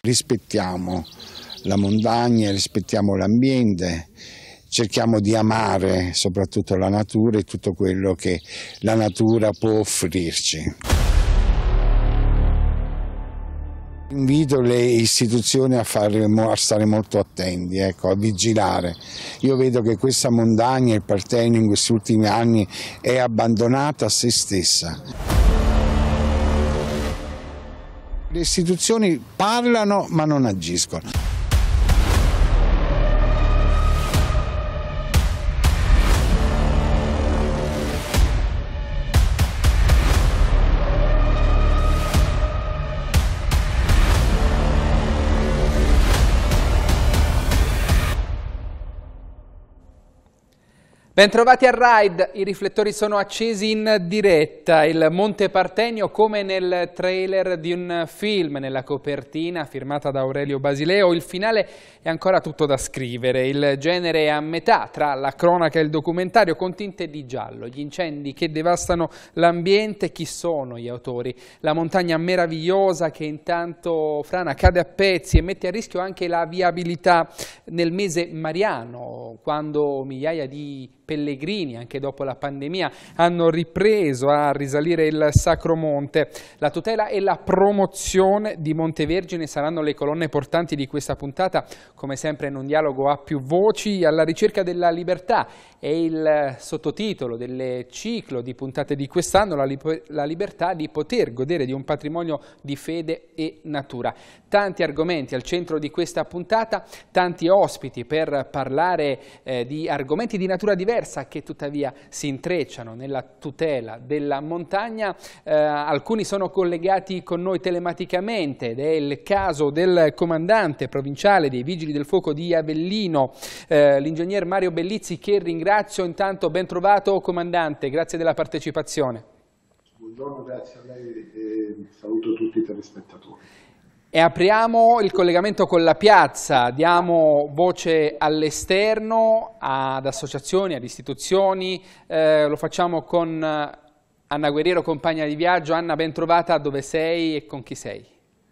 Rispettiamo la montagna, rispettiamo l'ambiente, cerchiamo di amare soprattutto la natura e tutto quello che la natura può offrirci. Invito le istituzioni a stare molto attenti, ecco, a vigilare. Io vedo che questa montagna, il Partenio, in questi ultimi anni è abbandonata a se stessa. Le istituzioni parlano ma non agiscono. Bentrovati a Ride, i riflettori sono accesi in diretta, il Monte Partenio come nel trailer di un film, nella copertina firmata da Aurelio Basileo, il finale è ancora tutto da scrivere, il genere è a metà tra la cronaca e il documentario con tinte di giallo, gli incendi che devastano l'ambiente, chi sono gli autori, la montagna meravigliosa che intanto frana, cade a pezzi e mette a rischio anche la viabilità nel mese mariano, quando migliaia di pellegrini, anche dopo la pandemia, hanno ripreso a risalire il Sacro Monte. La tutela e la promozione di Montevergine saranno le colonne portanti di questa puntata, come sempre in un dialogo a più voci, alla ricerca della libertà. È il sottotitolo del ciclo di puntate di quest'anno, la libertà di poter godere di un patrimonio di fede e natura. Tanti argomenti al centro di questa puntata, tanti ospiti per parlare di argomenti di natura diversa che tuttavia si intrecciano nella tutela della montagna. Alcuni sono collegati con noi telematicamente ed è il caso del comandante provinciale dei Vigili del Fuoco di Avellino, l'ingegner Mario Bellizzi, che ringrazio. Intanto ben trovato comandante, grazie della partecipazione. Buongiorno, grazie a lei e saluto tutti i telespettatori. E apriamo il collegamento con la piazza, diamo voce all'esterno, ad associazioni, ad istituzioni, lo facciamo con Anna Guerriero, compagna di viaggio. Anna, ben trovata, dove sei e con chi sei?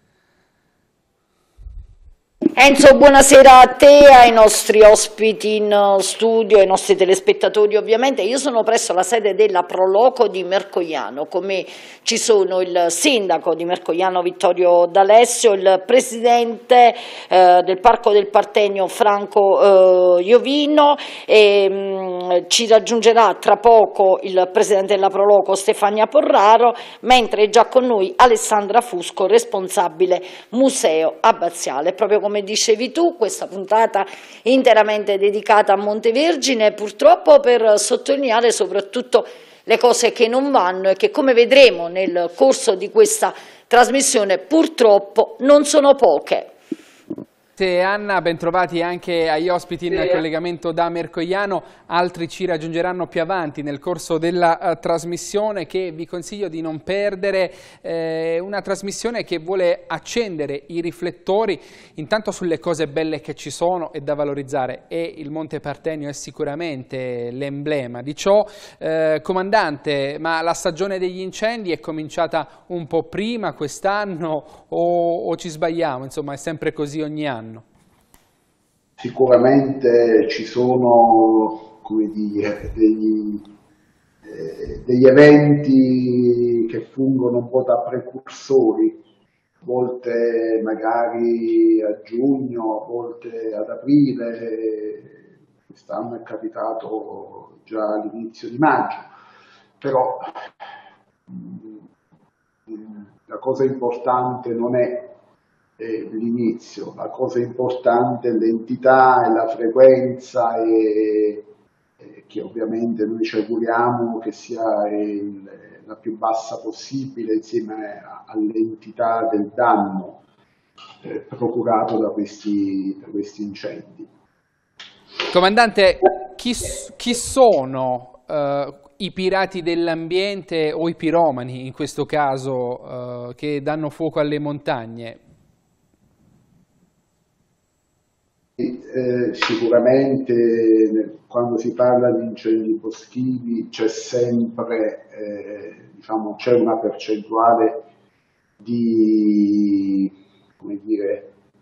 Enzo, buonasera a te, ai nostri ospiti in studio, ai nostri telespettatori ovviamente. Io sono presso la sede della Proloco di Mercogliano, con me ci sono il sindaco di Mercogliano Vittorio D'Alessio, il presidente del Parco del Partenio Franco Iovino e ci raggiungerà tra poco il presidente della Proloco Stefania Porraro, mentre è già con noi Alessandra Fusco, responsabile museo abbaziale. Proprio come dicevi tu, questa puntata interamente dedicata a Montevergine, purtroppo per sottolineare soprattutto le cose che non vanno e che, come vedremo nel corso di questa trasmissione, purtroppo non sono poche. Anna, bentrovati anche agli ospiti in collegamento da Mercogliano, altri ci raggiungeranno più avanti nel corso della trasmissione che vi consiglio di non perdere, una trasmissione che vuole accendere i riflettori intanto sulle cose belle che ci sono e da valorizzare, e il Monte Partenio è sicuramente l'emblema di ciò. Comandante, ma la stagione degli incendi è cominciata un po' prima quest'anno o ci sbagliamo? Insomma, è sempre così ogni anno? Sicuramente ci sono, come dire, degli eventi che fungono un po' da precursori, a volte magari a giugno, a volte ad aprile, quest'anno è capitato già all'inizio di maggio, però la cosa importante non è l'inizio, la cosa importante è l'entità e la frequenza che ovviamente noi ci auguriamo che sia la più bassa possibile insieme all'entità del danno procurato da questi incendi. Comandante, chi sono i pirati dell'ambiente o i piromani in questo caso che danno fuoco alle montagne? Sicuramente quando si parla di incendi boschivi c'è sempre c'è una percentuale di, come dire,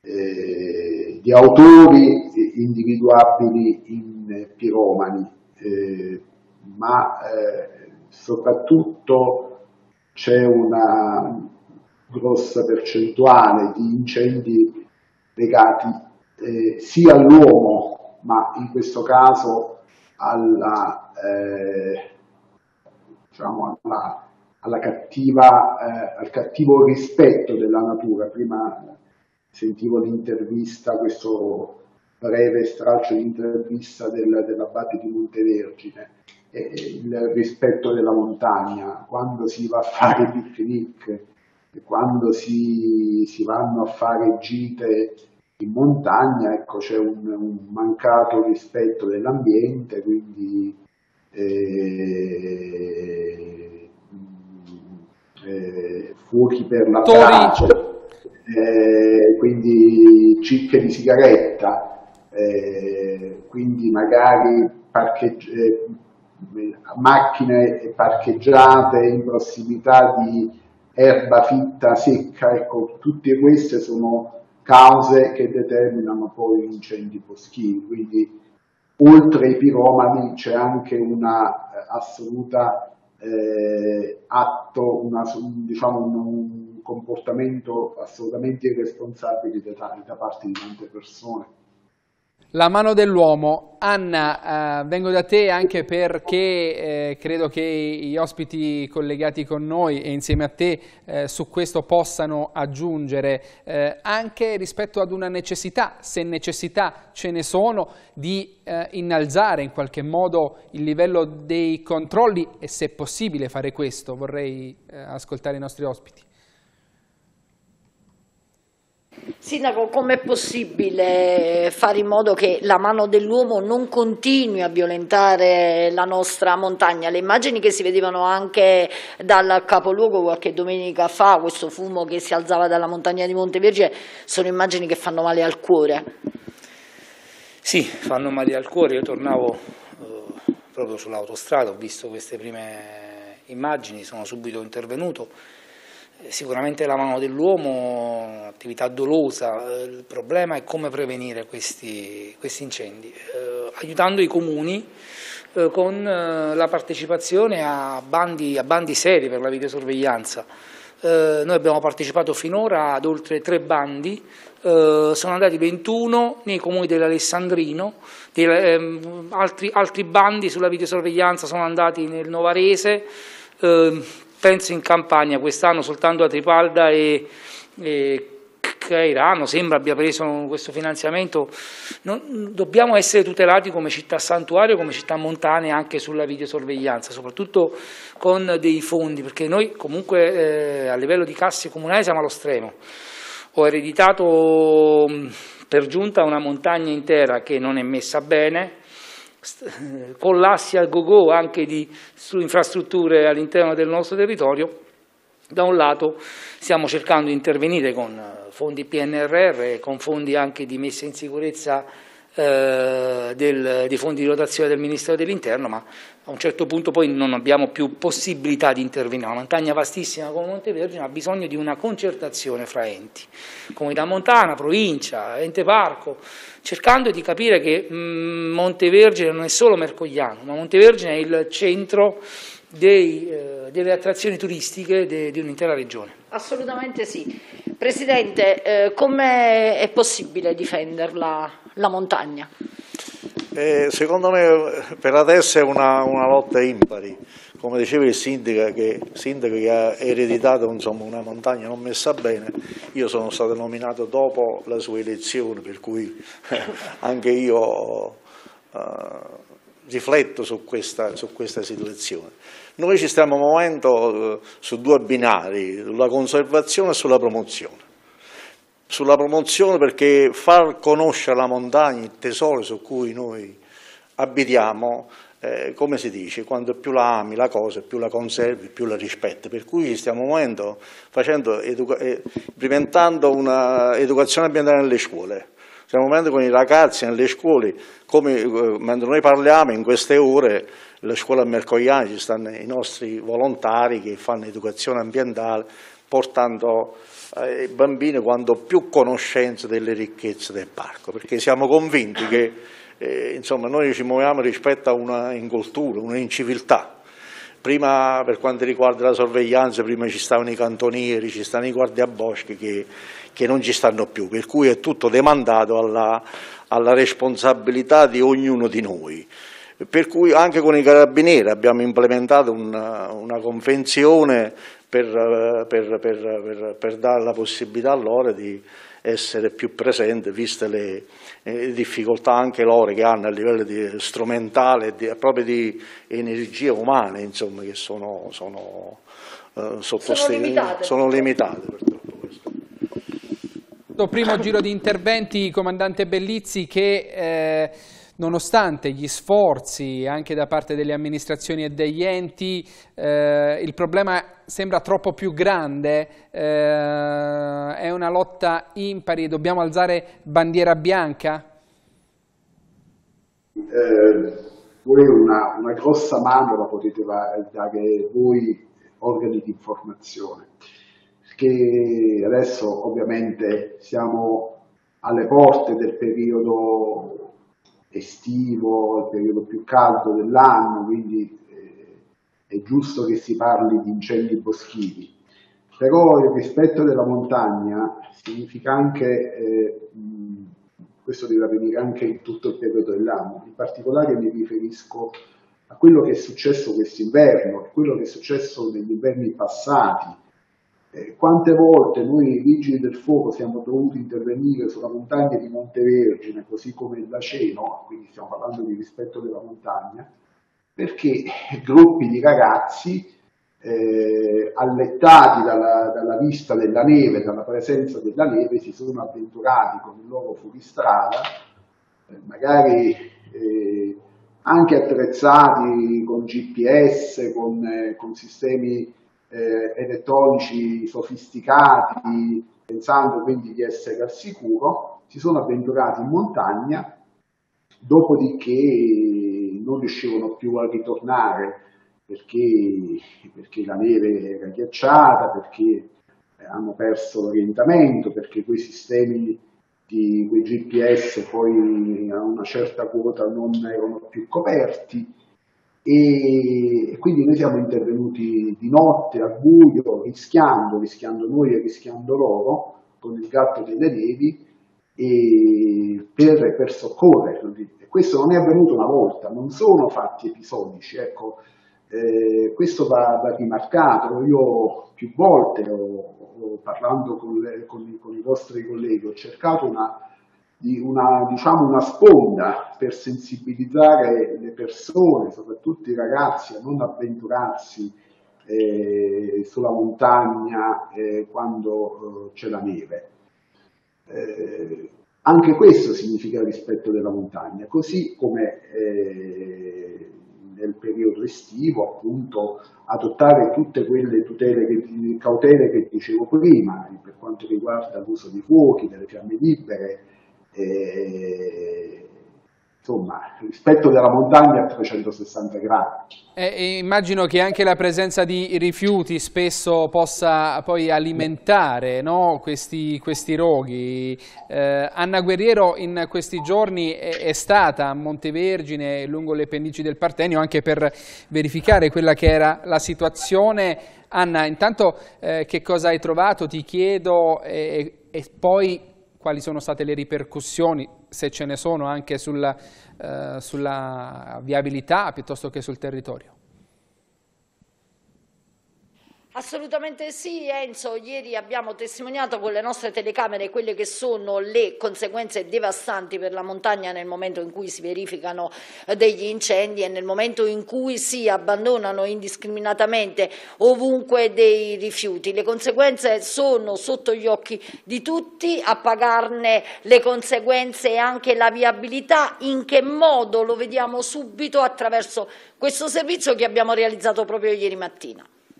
di autori individuabili in piromani, ma soprattutto c'è una grossa percentuale di incendi legati sia all'uomo, ma in questo caso diciamo al cattivo rispetto della natura. Prima sentivo l'intervista, questo breve stralcio di intervista dell'abate di Montevergine, il rispetto della montagna. Quando si va a fare picnic, quando si vanno a fare gite in montagna, ecco, c'è un mancato rispetto dell'ambiente, quindi fuochi per la brace, quindi cicche di sigaretta, quindi magari macchine parcheggiate in prossimità di erba fitta secca, ecco, tutte queste sono cause che determinano poi incendi boschivi. Quindi oltre ai piromani c'è anche una assoluta un comportamento assolutamente irresponsabile da parte di tante persone. La mano dell'uomo. Anna, vengo da te anche perché credo che gli ospiti collegati con noi e insieme a te su questo possano aggiungere anche rispetto ad una necessità, se necessità ce ne sono, di innalzare in qualche modo il livello dei controlli e se è possibile fare questo. Vorrei ascoltare i nostri ospiti. Sindaco, com'è possibile fare in modo che la mano dell'uomo non continui a violentare la nostra montagna? Le immagini che si vedevano anche dal capoluogo qualche domenica fa, questo fumo che si alzava dalla montagna di Montevergine, sono immagini che fanno male al cuore. Sì, fanno male al cuore. Io tornavo proprio sull'autostrada, ho visto queste prime immagini, sono subito intervenuto. Sicuramente la mano dell'uomo, attività dolosa. Il problema è come prevenire questi incendi, aiutando i comuni con la partecipazione a bandi seri per la videosorveglianza. Noi abbiamo partecipato finora ad oltre 3 bandi, sono andati 21 nei comuni dell'Alessandrino, altri bandi sulla videosorveglianza sono andati nel Novarese, penso in Campania quest'anno soltanto a Tripalda e Cairano sembra abbia preso questo finanziamento. Dobbiamo essere tutelati come città santuario, come città montane anche sulla videosorveglianza, soprattutto con dei fondi, perché noi comunque a livello di casse comunali siamo allo stremo. Ho ereditato per giunta una montagna intera che non è messa bene, collassi al go-go anche su infrastrutture all'interno del nostro territorio. Da un lato stiamo cercando di intervenire con fondi PNRR, con fondi anche di messa in sicurezza dei fondi di dotazione del Ministero dell'Interno, ma a un certo punto poi non abbiamo più possibilità di intervenire. Una montagna vastissima come Montevergine ha bisogno di una concertazione fra enti, comunità montana, provincia, ente parco, cercando di capire che Montevergine non è solo Mercogliano, ma Montevergine è il centro delle attrazioni turistiche di un'intera regione. Assolutamente sì. Presidente, come è possibile difenderla la montagna? Secondo me per adesso è una lotta impari. Come diceva il sindaco che ha ereditato una montagna non messa bene, io sono stato nominato dopo la sua elezione, per cui anche io rifletto su questa situazione. Noi ci stiamo muovendo su 2 binari, sulla conservazione e sulla promozione. Sulla promozione perché far conoscere la montagna, il tesoro su cui noi abitiamo, come si dice, quando più la ami la cosa, più la conservi, più la rispetti. Per cui ci stiamo muovendo, implementando un'educazione ambientale nelle scuole. Stiamo muovendo con i ragazzi nelle scuole, mentre noi parliamo in queste ore, le scuole a Mercogliano ci stanno i nostri volontari che fanno educazione ambientale, portando ai bambini quanto più conoscenza delle ricchezze del parco, perché siamo convinti che insomma, noi ci muoviamo rispetto a una incultura, una inciviltà. Prima, per quanto riguarda la sorveglianza, prima ci stavano i cantonieri, ci stanno i guardiaboschi che non ci stanno più, per cui è tutto demandato alla responsabilità di ognuno di noi. Per cui anche con i carabinieri abbiamo implementato una convenzione per dare la possibilità a loro di essere più presenti, viste le difficoltà anche loro che hanno a livello strumentale, proprio di energie umane, insomma, che sono limitate per tutto questo. Primo giro di interventi, comandante Bellizzi, che nonostante gli sforzi anche da parte delle amministrazioni e degli enti, il problema sembra troppo più grande, è una lotta impari, dobbiamo alzare bandiera bianca? Voi una grossa mano la potete dare voi organi di informazione, perché adesso ovviamente siamo alle porte del periodo estivo, il periodo più caldo dell'anno, quindi è giusto che si parli di incendi boschivi, però il rispetto della montagna significa anche, questo deve avvenire anche in tutto il periodo dell'anno, in particolare mi riferisco a quello che è successo quest'inverno, a quello che è successo negli inverni passati. Quante volte noi vigili del fuoco siamo dovuti intervenire sulla montagna di Montevergine, così come il Laceno, quindi stiamo parlando di rispetto della montagna, perché gruppi di ragazzi allettati dalla vista della neve, dalla presenza della neve, si sono avventurati con il loro fuoristrada, magari anche attrezzati con GPS, con sistemi elettronici sofisticati, pensando quindi di essere al sicuro, si sono avventurati in montagna, dopodiché non riuscivano più a ritornare perché la neve era ghiacciata, perché hanno perso l'orientamento, perché quei sistemi quei GPS poi a una certa quota non erano più coperti. E quindi noi siamo intervenuti di notte, al buio, rischiando noi e rischiando loro, con il gatto delle nevi, per soccorrerli. E questo non è avvenuto una volta, non sono fatti episodici, ecco, questo va rimarcato. Io più volte, parlando con i vostri colleghi, ho cercato una sponda per sensibilizzare le persone, soprattutto i ragazzi, a non avventurarsi sulla montagna quando c'è la neve. Anche questo significa il rispetto della montagna, così come nel periodo estivo, appunto, adottare tutte quelle cautele che dicevo prima, per quanto riguarda l'uso di fuochi, delle fiamme libere, insomma, rispetto della montagna a 360 gradi. Immagino che anche la presenza di rifiuti spesso possa poi alimentare, no, questi roghi. Anna Guerriero in questi giorni è stata a Montevergine, lungo le pendici del Partenio, anche per verificare quella che era la situazione. Anna, intanto che cosa hai trovato, ti chiedo, e poi quali sono state le ripercussioni, se ce ne sono, anche sulla viabilità piuttosto che sul territorio? Assolutamente sì, Enzo. Ieri abbiamo testimoniato con le nostre telecamere quelle che sono le conseguenze devastanti per la montagna nel momento in cui si verificano degli incendi e nel momento in cui si abbandonano indiscriminatamente ovunque dei rifiuti. Le conseguenze sono sotto gli occhi di tutti, a pagarne le conseguenze e anche la viabilità. In che modo? Lo vediamo subito attraverso questo servizio che abbiamo realizzato proprio ieri mattina.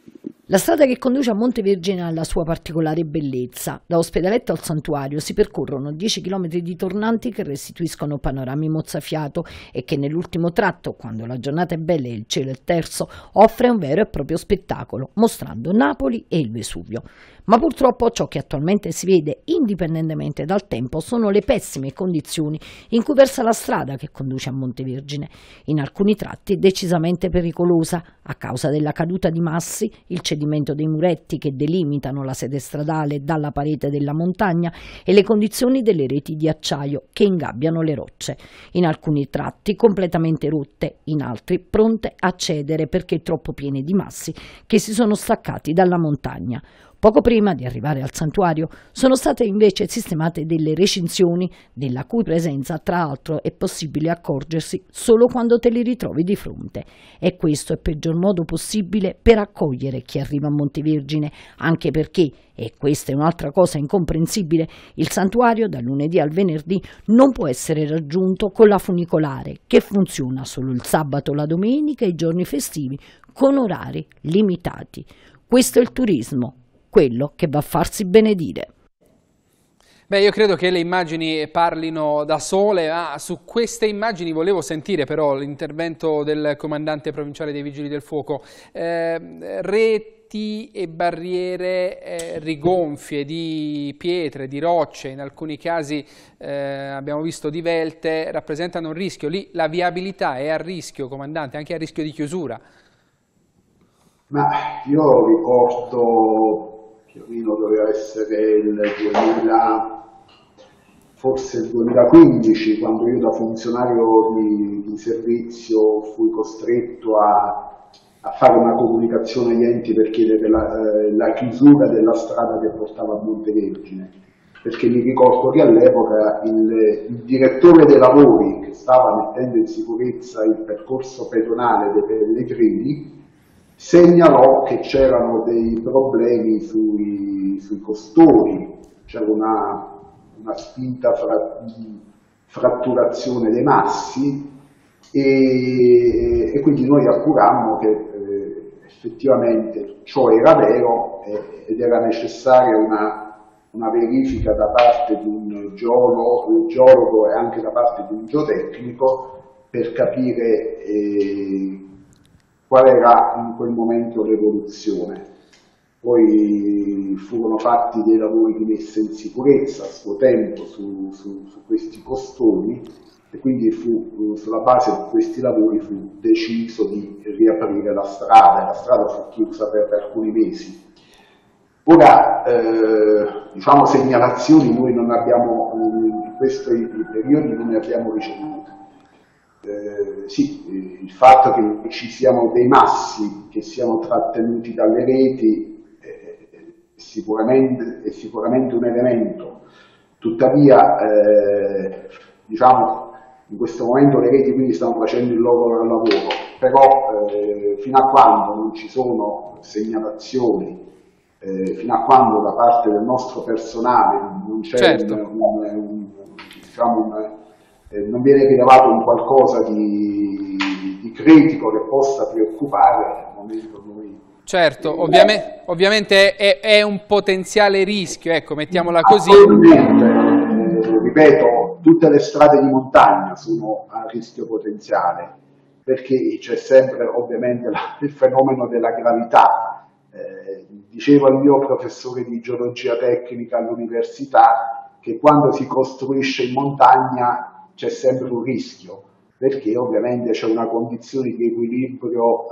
La strada che conduce a Montevergine ha la sua particolare bellezza. Da Ospedaletto al santuario si percorrono 10 km di tornanti che restituiscono panorami mozzafiato e che nell'ultimo tratto, quando la giornata è bella e il cielo è terso, offre un vero e proprio spettacolo, mostrando Napoli e il Vesuvio. Ma purtroppo ciò che attualmente si vede, indipendentemente dal tempo, sono le pessime condizioni in cui versa la strada che conduce a Montevergine. In alcuni tratti è decisamente pericolosa, a causa della caduta di massi, il cedimento dei muretti che delimitano la sede stradale dalla parete della montagna e le condizioni delle reti di acciaio che ingabbiano le rocce. In alcuni tratti completamente rotte, in altri pronte a cedere perché troppo piene di massi che si sono staccati dalla montagna. Poco prima di arrivare al santuario sono state invece sistemate delle recinzioni, della cui presenza tra l'altro è possibile accorgersi solo quando te li ritrovi di fronte. E questo è il peggior modo possibile per accogliere chi arriva a Montevergine, anche perché, e questa è un'altra cosa incomprensibile, il santuario dal lunedì al venerdì non può essere raggiunto con la funicolare, che funziona solo il sabato, la domenica e i giorni festivi, con orari limitati. Questo è il turismo, quello che va a farsi benedire. Beh, io credo che le immagini parlino da sole. Su queste immagini volevo sentire però l'intervento del comandante provinciale dei Vigili del Fuoco. Reti e barriere rigonfie di pietre, di rocce, in alcuni casi abbiamo visto divelte, rappresentano un rischio. Lì la viabilità è a rischio, comandante, anche a rischio di chiusura. Ma io ricordo più o meno doveva essere forse il 2015, quando io da funzionario di servizio fui costretto a fare una comunicazione agli enti per chiedere la chiusura della strada che portava a Montevergine, perché mi ricordo che all'epoca il direttore dei lavori che stava mettendo in sicurezza il percorso pedonale dei pellegrini segnalò che c'erano dei problemi sui costoni, c'era una spinta fratturazione dei massi e quindi noi appurammo che effettivamente ciò era vero ed era necessaria una verifica da parte di un geologo e anche da parte di un geotecnico per capire qual era in quel momento l'evoluzione. Poi furono fatti dei lavori di messa in sicurezza a suo tempo su questi costoni e quindi sulla base di questi lavori fu deciso di riaprire la strada fu chiusa per alcuni mesi. Ora, diciamo, segnalazioni noi non abbiamo, in questi periodi non ne abbiamo ricevute. Sì, il fatto che ci siano dei massi che siano trattenuti dalle reti è sicuramente un elemento, tuttavia diciamo in questo momento le reti quindi stanno facendo il loro lavoro, però fino a quando non ci sono segnalazioni, fino a quando da parte del nostro personale non c'è certo. Non viene rilevato un qualcosa di critico che possa preoccupare, al momento noi... Certo, ovviamente è un potenziale rischio, ecco, mettiamola così. Ripeto, tutte le strade di montagna sono a rischio potenziale, perché c'è sempre ovviamente il fenomeno della gravità. Diceva il mio professore di geologia tecnica all'università che quando si costruisce in montagna c'è sempre un rischio, perché ovviamente c'è una condizione di equilibrio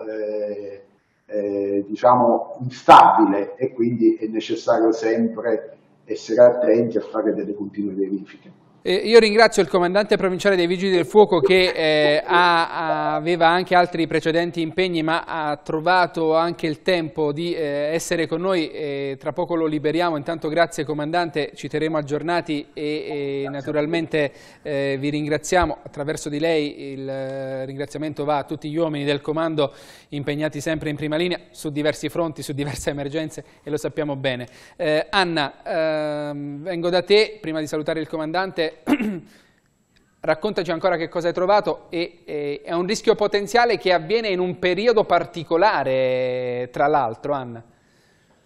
diciamo instabile e quindi è necessario sempre essere attenti a fare delle continue verifiche. Io ringrazio il comandante provinciale dei Vigili del Fuoco che aveva anche altri precedenti impegni ma ha trovato anche il tempo di essere con noi, tra poco lo liberiamo. Intanto grazie comandante, ci terremo aggiornati e naturalmente vi ringraziamo. Attraverso di lei il ringraziamento va a tutti gli uomini del comando impegnati sempre in prima linea su diversi fronti, su diverse emergenze e lo sappiamo bene. Anna, vengo da te prima di salutare il comandante. Raccontaci ancora che cosa hai trovato è un rischio potenziale che avviene in un periodo particolare, tra l'altro, Anna.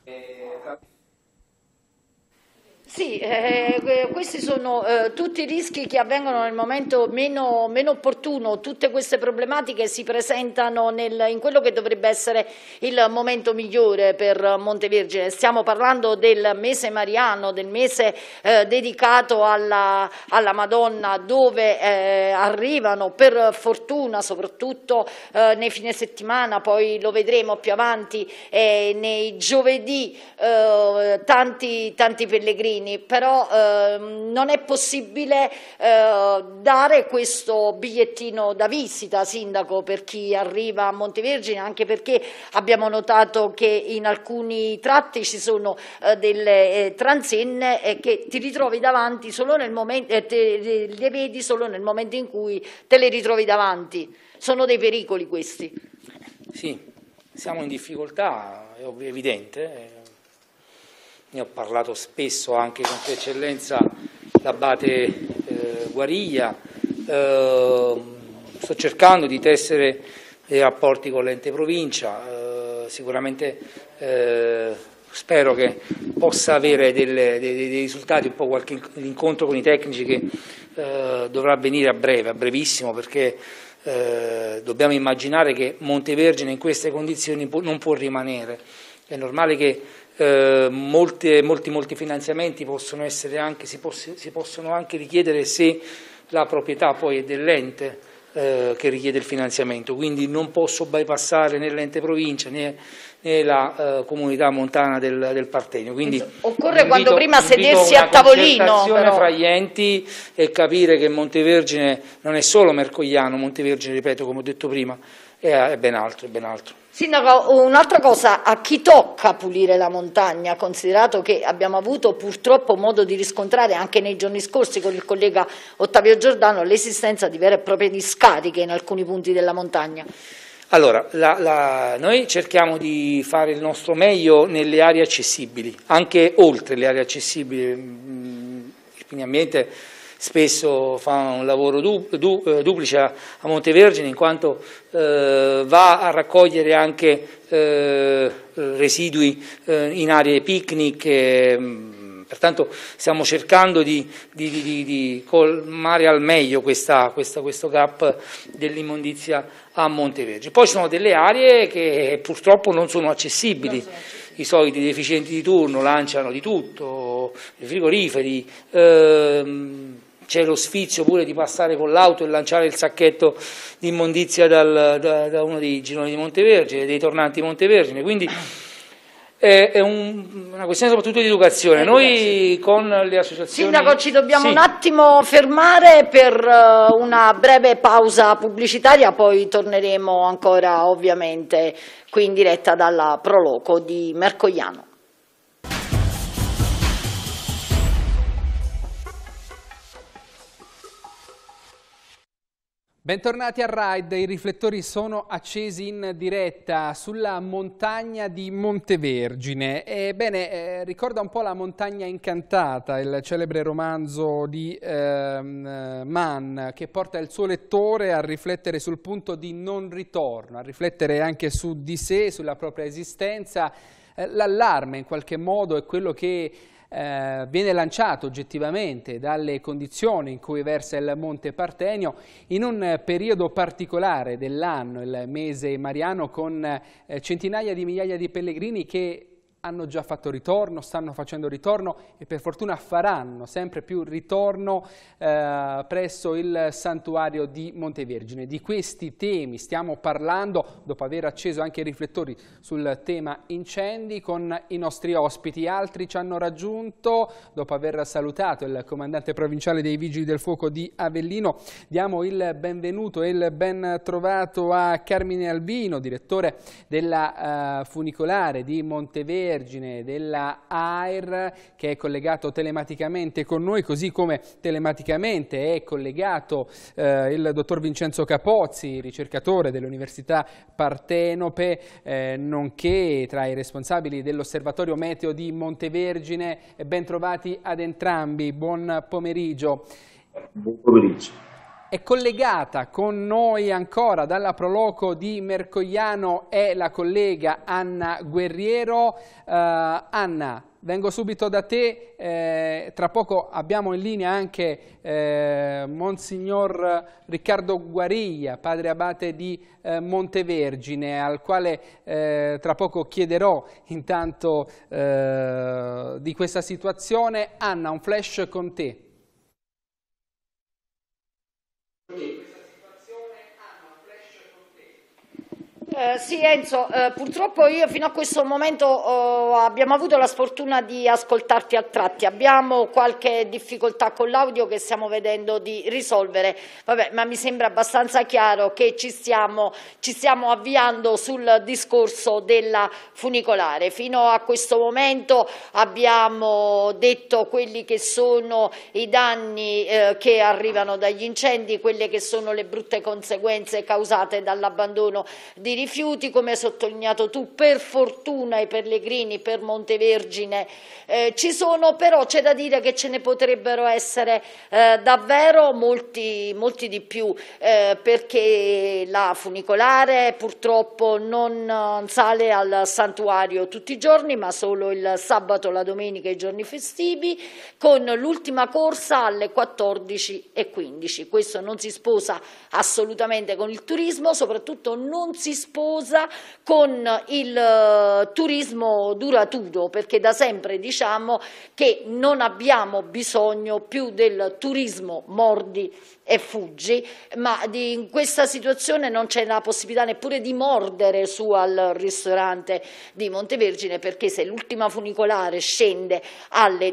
Sì, questi sono tutti i rischi che avvengono nel momento meno opportuno. Tutte queste problematiche si presentano in quello che dovrebbe essere il momento migliore per Montevergine. Stiamo parlando del mese mariano, del mese dedicato alla Madonna, dove arrivano per fortuna, soprattutto nei fine settimana, poi lo vedremo più avanti, nei giovedì, tanti pellegrini. Però non è possibile dare questo bigliettino da visita, Sindaco, per chi arriva a Montevergine, anche perché abbiamo notato che in alcuni tratti ci sono delle transenne che ti ritrovi davanti solo nel momento, le vedi solo nel momento in cui te le ritrovi davanti. Sono dei pericoli questi. Sì, siamo in difficoltà, è evidente. Ne ho parlato spesso anche con Sua Eccellenza l'Abate Guariglia. Sto cercando di tessere dei rapporti con l'ente provincia, sicuramente spero che possa avere dei risultati, un po' qualche incontro con i tecnici che dovrà avvenire a breve, a brevissimo, perché dobbiamo immaginare che Montevergine in queste condizioni non può rimanere. È normale che molti finanziamenti possono essere anche, si possono anche richiedere se la proprietà poi è dell'ente che richiede il finanziamento, quindi non posso bypassare né l'ente provincia né la comunità montana del Partenio. Quindi occorre quanto prima sedersi a tavolino fra gli enti e capire che Montevergine non è solo Mercogliano, Montevergine, ripeto, come ho detto prima, è ben altro, è ben altro. Sindaco, un'altra cosa, a chi tocca pulire la montagna, considerato che abbiamo avuto purtroppo modo di riscontrare anche nei giorni scorsi con il collega Ottavio Giordano l'esistenza di vere e proprie discariche in alcuni punti della montagna? Allora, noi cerchiamo di fare il nostro meglio nelle aree accessibili, anche oltre le aree accessibili. Il Pini Ambiente spesso fa un lavoro duplice a Montevergine, in quanto va a raccogliere anche residui in aree picnic, pertanto stiamo cercando di colmare al meglio questo gap dell'immondizia a Montevergine. Poi ci sono delle aree che purtroppo non sono accessibili. I soliti deficienti di turno lanciano di tutto, i frigoriferi, c'è lo sfizio pure di passare con l'auto e lanciare il sacchetto di immondizia da uno dei gironi di Montevergine, dei tornanti di Montevergine, quindi è una questione soprattutto di educazione. Noi con le associazioni... Sindaco, ci dobbiamo un attimo fermare per una breve pausa pubblicitaria, poi torneremo ancora ovviamente qui in diretta dalla Proloco di Mercogliano. Bentornati a Ride, i riflettori sono accesi in diretta sulla montagna di Montevergine. Ebbene, ricorda un po' La montagna incantata, il celebre romanzo di Mann, che porta il suo lettore a riflettere sul punto di non ritorno, a riflettere anche su di sé, sulla propria esistenza. L'allarme in qualche modo è quello che viene lanciato oggettivamente dalle condizioni in cui versa il Monte Partenio in un periodo particolare dell'anno, il mese mariano, con centinaia di migliaia di pellegrini che hanno già fatto ritorno, stanno facendo ritorno e per fortuna faranno sempre più ritorno presso il santuario di Montevergine. Di questi temi stiamo parlando dopo aver acceso anche i riflettori sul tema incendi con i nostri ospiti. Altri ci hanno raggiunto dopo aver salutato il comandante provinciale dei Vigili del Fuoco di Avellino. Diamo il benvenuto e il ben trovato a Carmine Albino, direttore della funicolare di Montevergine, della AIR, che è collegato telematicamente con noi, così come telematicamente è collegato il dottor Vincenzo Capozzi, ricercatore dell'Università Partenope, nonché tra i responsabili dell'Osservatorio Meteo di Montevergine. Ben trovati ad entrambi, buon pomeriggio. Buon pomeriggio. È collegata con noi ancora dalla Proloco di Mercogliano è la collega Anna Guerriero. Anna, vengo subito da te, tra poco abbiamo in linea anche Monsignor Riccardo Guariglia, padre abate di Montevergine, al quale tra poco chiederò intanto di questa situazione. Anna, un flash con te. Sì Enzo, purtroppo io fino a questo momento abbiamo avuto la sfortuna di ascoltarti a tratti, abbiamo qualche difficoltà con l'audio che stiamo vedendo di risolvere, vabbè, ma mi sembra abbastanza chiaro che ci stiamo avviando sul discorso della funicolare. Fino a questo momento abbiamo detto quelli che sono i danni che arrivano dagli incendi, quelle che sono le brutte conseguenze causate dall'abbandono di rifiuti, come hai sottolineato tu. Per fortuna i pellegrini per Montevergine ci sono, però c'è da dire che ce ne potrebbero essere davvero molti di più, perché la funicolare purtroppo non sale al santuario tutti i giorni, ma solo il sabato, la domenica e i giorni festivi, con l'ultima corsa alle 14:15. Questo non si sposa assolutamente con il turismo, soprattutto non si sposa con il turismo duraturo, perché da sempre diciamo che non abbiamo bisogno più del turismo mordi e fuggi, ma in questa situazione non c'è la possibilità neppure di mordere su al ristorante di Montevergine, perché se l'ultima funicolare scende alle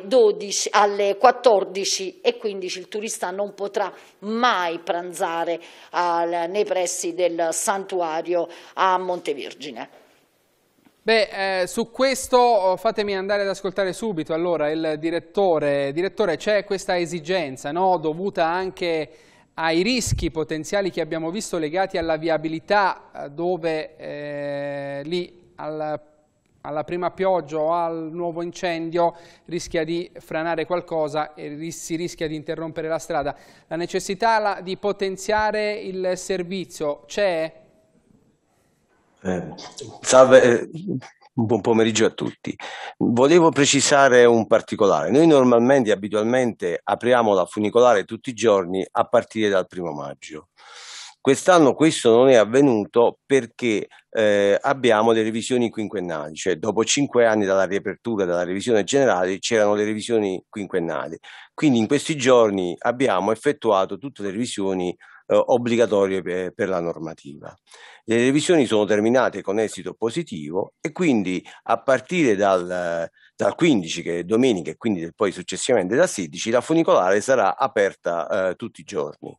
14:15 il turista non potrà mai pranzare nei pressi del santuario a Montevergine. Beh, su questo fatemi andare ad ascoltare subito allora il direttore. Direttore, c'è questa esigenza, no? Dovuta anche ai rischi potenziali che abbiamo visto legati alla viabilità, dove lì alla prima pioggia o al nuovo incendio rischia di franare qualcosa e si rischia di interrompere la strada. La necessità di potenziare il servizio c'è? Salve, buon pomeriggio a tutti. Volevo precisare un particolare. Noi normalmente, abitualmente, apriamo la funicolare tutti i giorni a partire dal 1° maggio. Quest'anno questo non è avvenuto perché abbiamo le revisioni quinquennali, cioè dopo 5 anni dalla riapertura della revisione generale c'erano le revisioni quinquennali. Quindi in questi giorni abbiamo effettuato tutte le revisioni obbligatorie per la normativa. Le revisioni sono terminate con esito positivo e quindi a partire dal 15, che è domenica, e quindi poi successivamente dal 16, la funicolare sarà aperta tutti i giorni.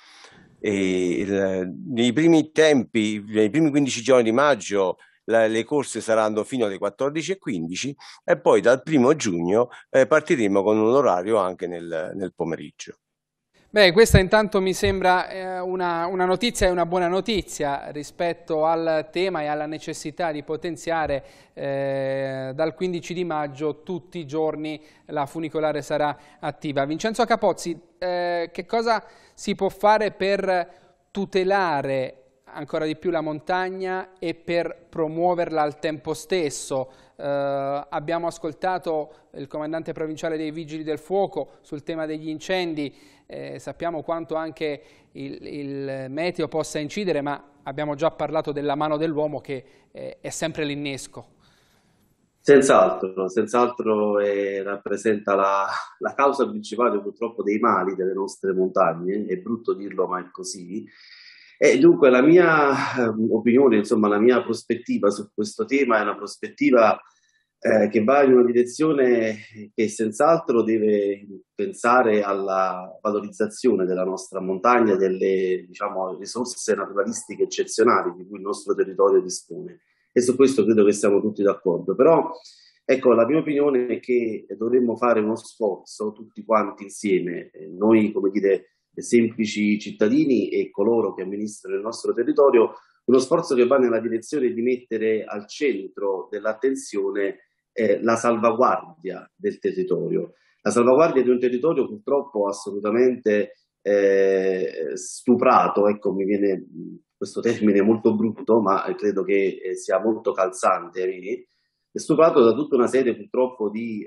Nei primi 15 giorni di maggio le corse saranno fino alle 14:15 e poi dal 1° giugno partiremo con un orario anche nel pomeriggio. Beh, questa intanto mi sembra una notizia e una buona notizia rispetto al tema e alla necessità di potenziare dal 15 di maggio tutti i giorni la funicolare sarà attiva. Vincenzo Capozzi, che cosa si può fare per tutelare ancora di più la montagna e per promuoverla al tempo stesso? Abbiamo ascoltato il comandante provinciale dei Vigili del Fuoco sul tema degli incendi, sappiamo quanto anche il meteo possa incidere, ma abbiamo già parlato della mano dell'uomo che è sempre l'innesco. Senz'altro rappresenta la causa principale purtroppo dei mali delle nostre montagne, è brutto dirlo ma è così. E dunque la mia opinione, insomma la mia prospettiva su questo tema è una prospettiva che va in una direzione che senz'altro deve pensare alla valorizzazione della nostra montagna, delle risorse naturalistiche eccezionali di cui il nostro territorio dispone. E su questo credo che siamo tutti d'accordo. Però ecco, la mia opinione è che dovremmo fare uno sforzo tutti quanti insieme, noi come dire semplici cittadini e coloro che amministrano il nostro territorio, uno sforzo che va nella direzione di mettere al centro dell'attenzione la salvaguardia del territorio. La salvaguardia di un territorio purtroppo assolutamente stuprato, ecco, mi viene questo termine molto brutto, ma credo che sia molto calzante, è stuprato da tutta una serie purtroppo di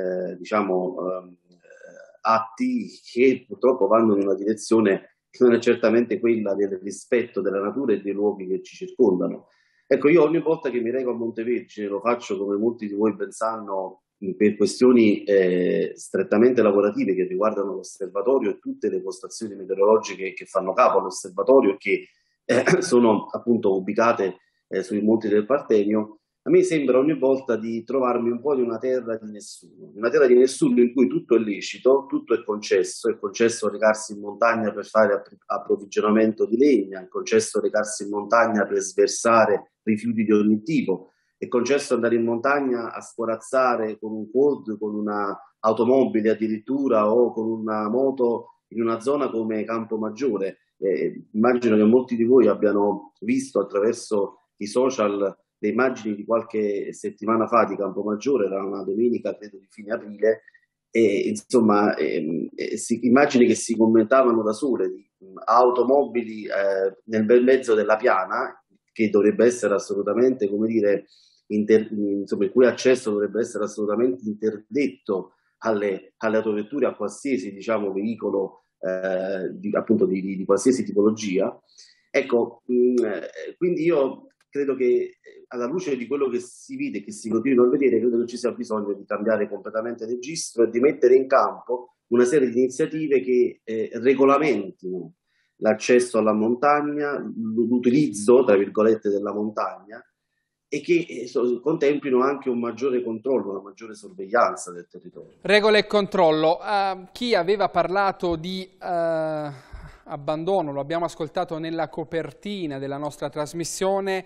atti che purtroppo vanno in una direzione che non è certamente quella del rispetto della natura e dei luoghi che ci circondano. Ecco, io ogni volta che mi reco a Montevergine, lo faccio, come molti di voi ben sanno, per questioni strettamente lavorative che riguardano l'osservatorio e tutte le postazioni meteorologiche che fanno capo all'osservatorio e che sono appunto ubicate sui monti del Partenio. A me sembra ogni volta di trovarmi un po' in una terra di nessuno in cui tutto è lecito, tutto è concesso recarsi in montagna per fare approvvigionamento di legna, è concesso recarsi in montagna per sversare rifiuti di ogni tipo, è concesso andare in montagna a scorazzare con un quad, con una automobile addirittura o con una moto in una zona come Campomaggiore. Immagino che molti di voi abbiano visto attraverso i social le immagini di qualche settimana fa di Campomaggiore, era una domenica credo di fine aprile, e insomma immagini che si commentavano da sole, di automobili nel bel mezzo della piana, che dovrebbe essere assolutamente, come dire, insomma, il cui accesso dovrebbe essere assolutamente interdetto alle autovetture, a qualsiasi, diciamo, veicolo di qualsiasi tipologia. Ecco, quindi io credo che alla luce di quello che si vede e che si continua a vedere, credo che ci sia bisogno di cambiare completamente registro e di mettere in campo una serie di iniziative che regolamentino l'accesso alla montagna, l'utilizzo, tra virgolette, della montagna, e che contemplino anche un maggiore controllo, una maggiore sorveglianza del territorio. Regole e controllo. Chi aveva parlato di abbandono, lo abbiamo ascoltato nella copertina della nostra trasmissione,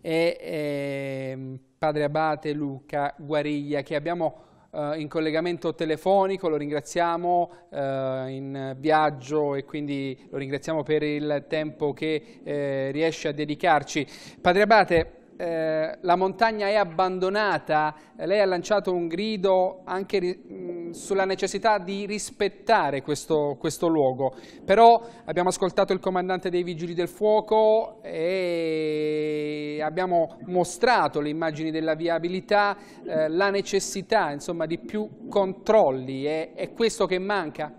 è padre abate Luca Guariglia, che abbiamo in collegamento telefonico. Lo ringraziamo, in viaggio, e quindi lo ringraziamo per il tempo che riesce a dedicarci. Padre abate, la montagna è abbandonata. Lei ha lanciato un grido anche sulla necessità di rispettare questo luogo, però abbiamo ascoltato il comandante dei Vigili del Fuoco e abbiamo mostrato le immagini della viabilità, la necessità, insomma, di più controlli. È questo che manca?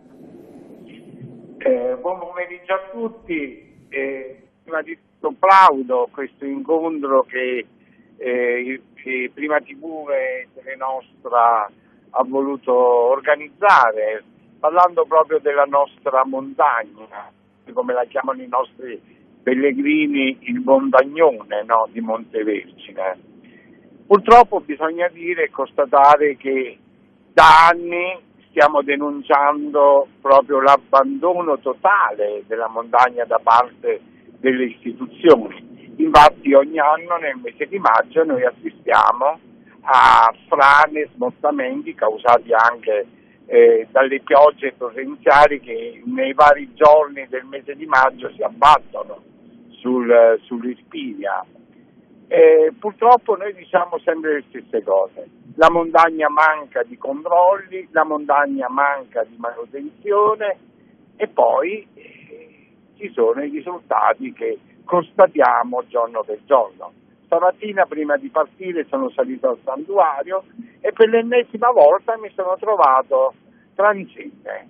Buon pomeriggio a tutti. Prima di tutto plaudo questo incontro che Prima TV e Telenostra ha voluto organizzare, parlando proprio della nostra montagna, come la chiamano i nostri pellegrini, il montagnone, no, di Montevergine. Purtroppo bisogna dire e constatare che da anni stiamo denunciando proprio l'abbandono totale della montagna da parte delle istituzioni. Infatti ogni anno nel mese di maggio noi assistiamo a frane, smottamenti causati anche dalle piogge torrenziali che nei vari giorni del mese di maggio si abbattono sull'Irpinia. Purtroppo noi diciamo sempre le stesse cose: la montagna manca di controlli, la montagna manca di manutenzione, e poi ci sono i risultati che constatiamo giorno per giorno. Stamattina prima di partire sono salito al santuario e per l'ennesima volta mi sono trovato transenne.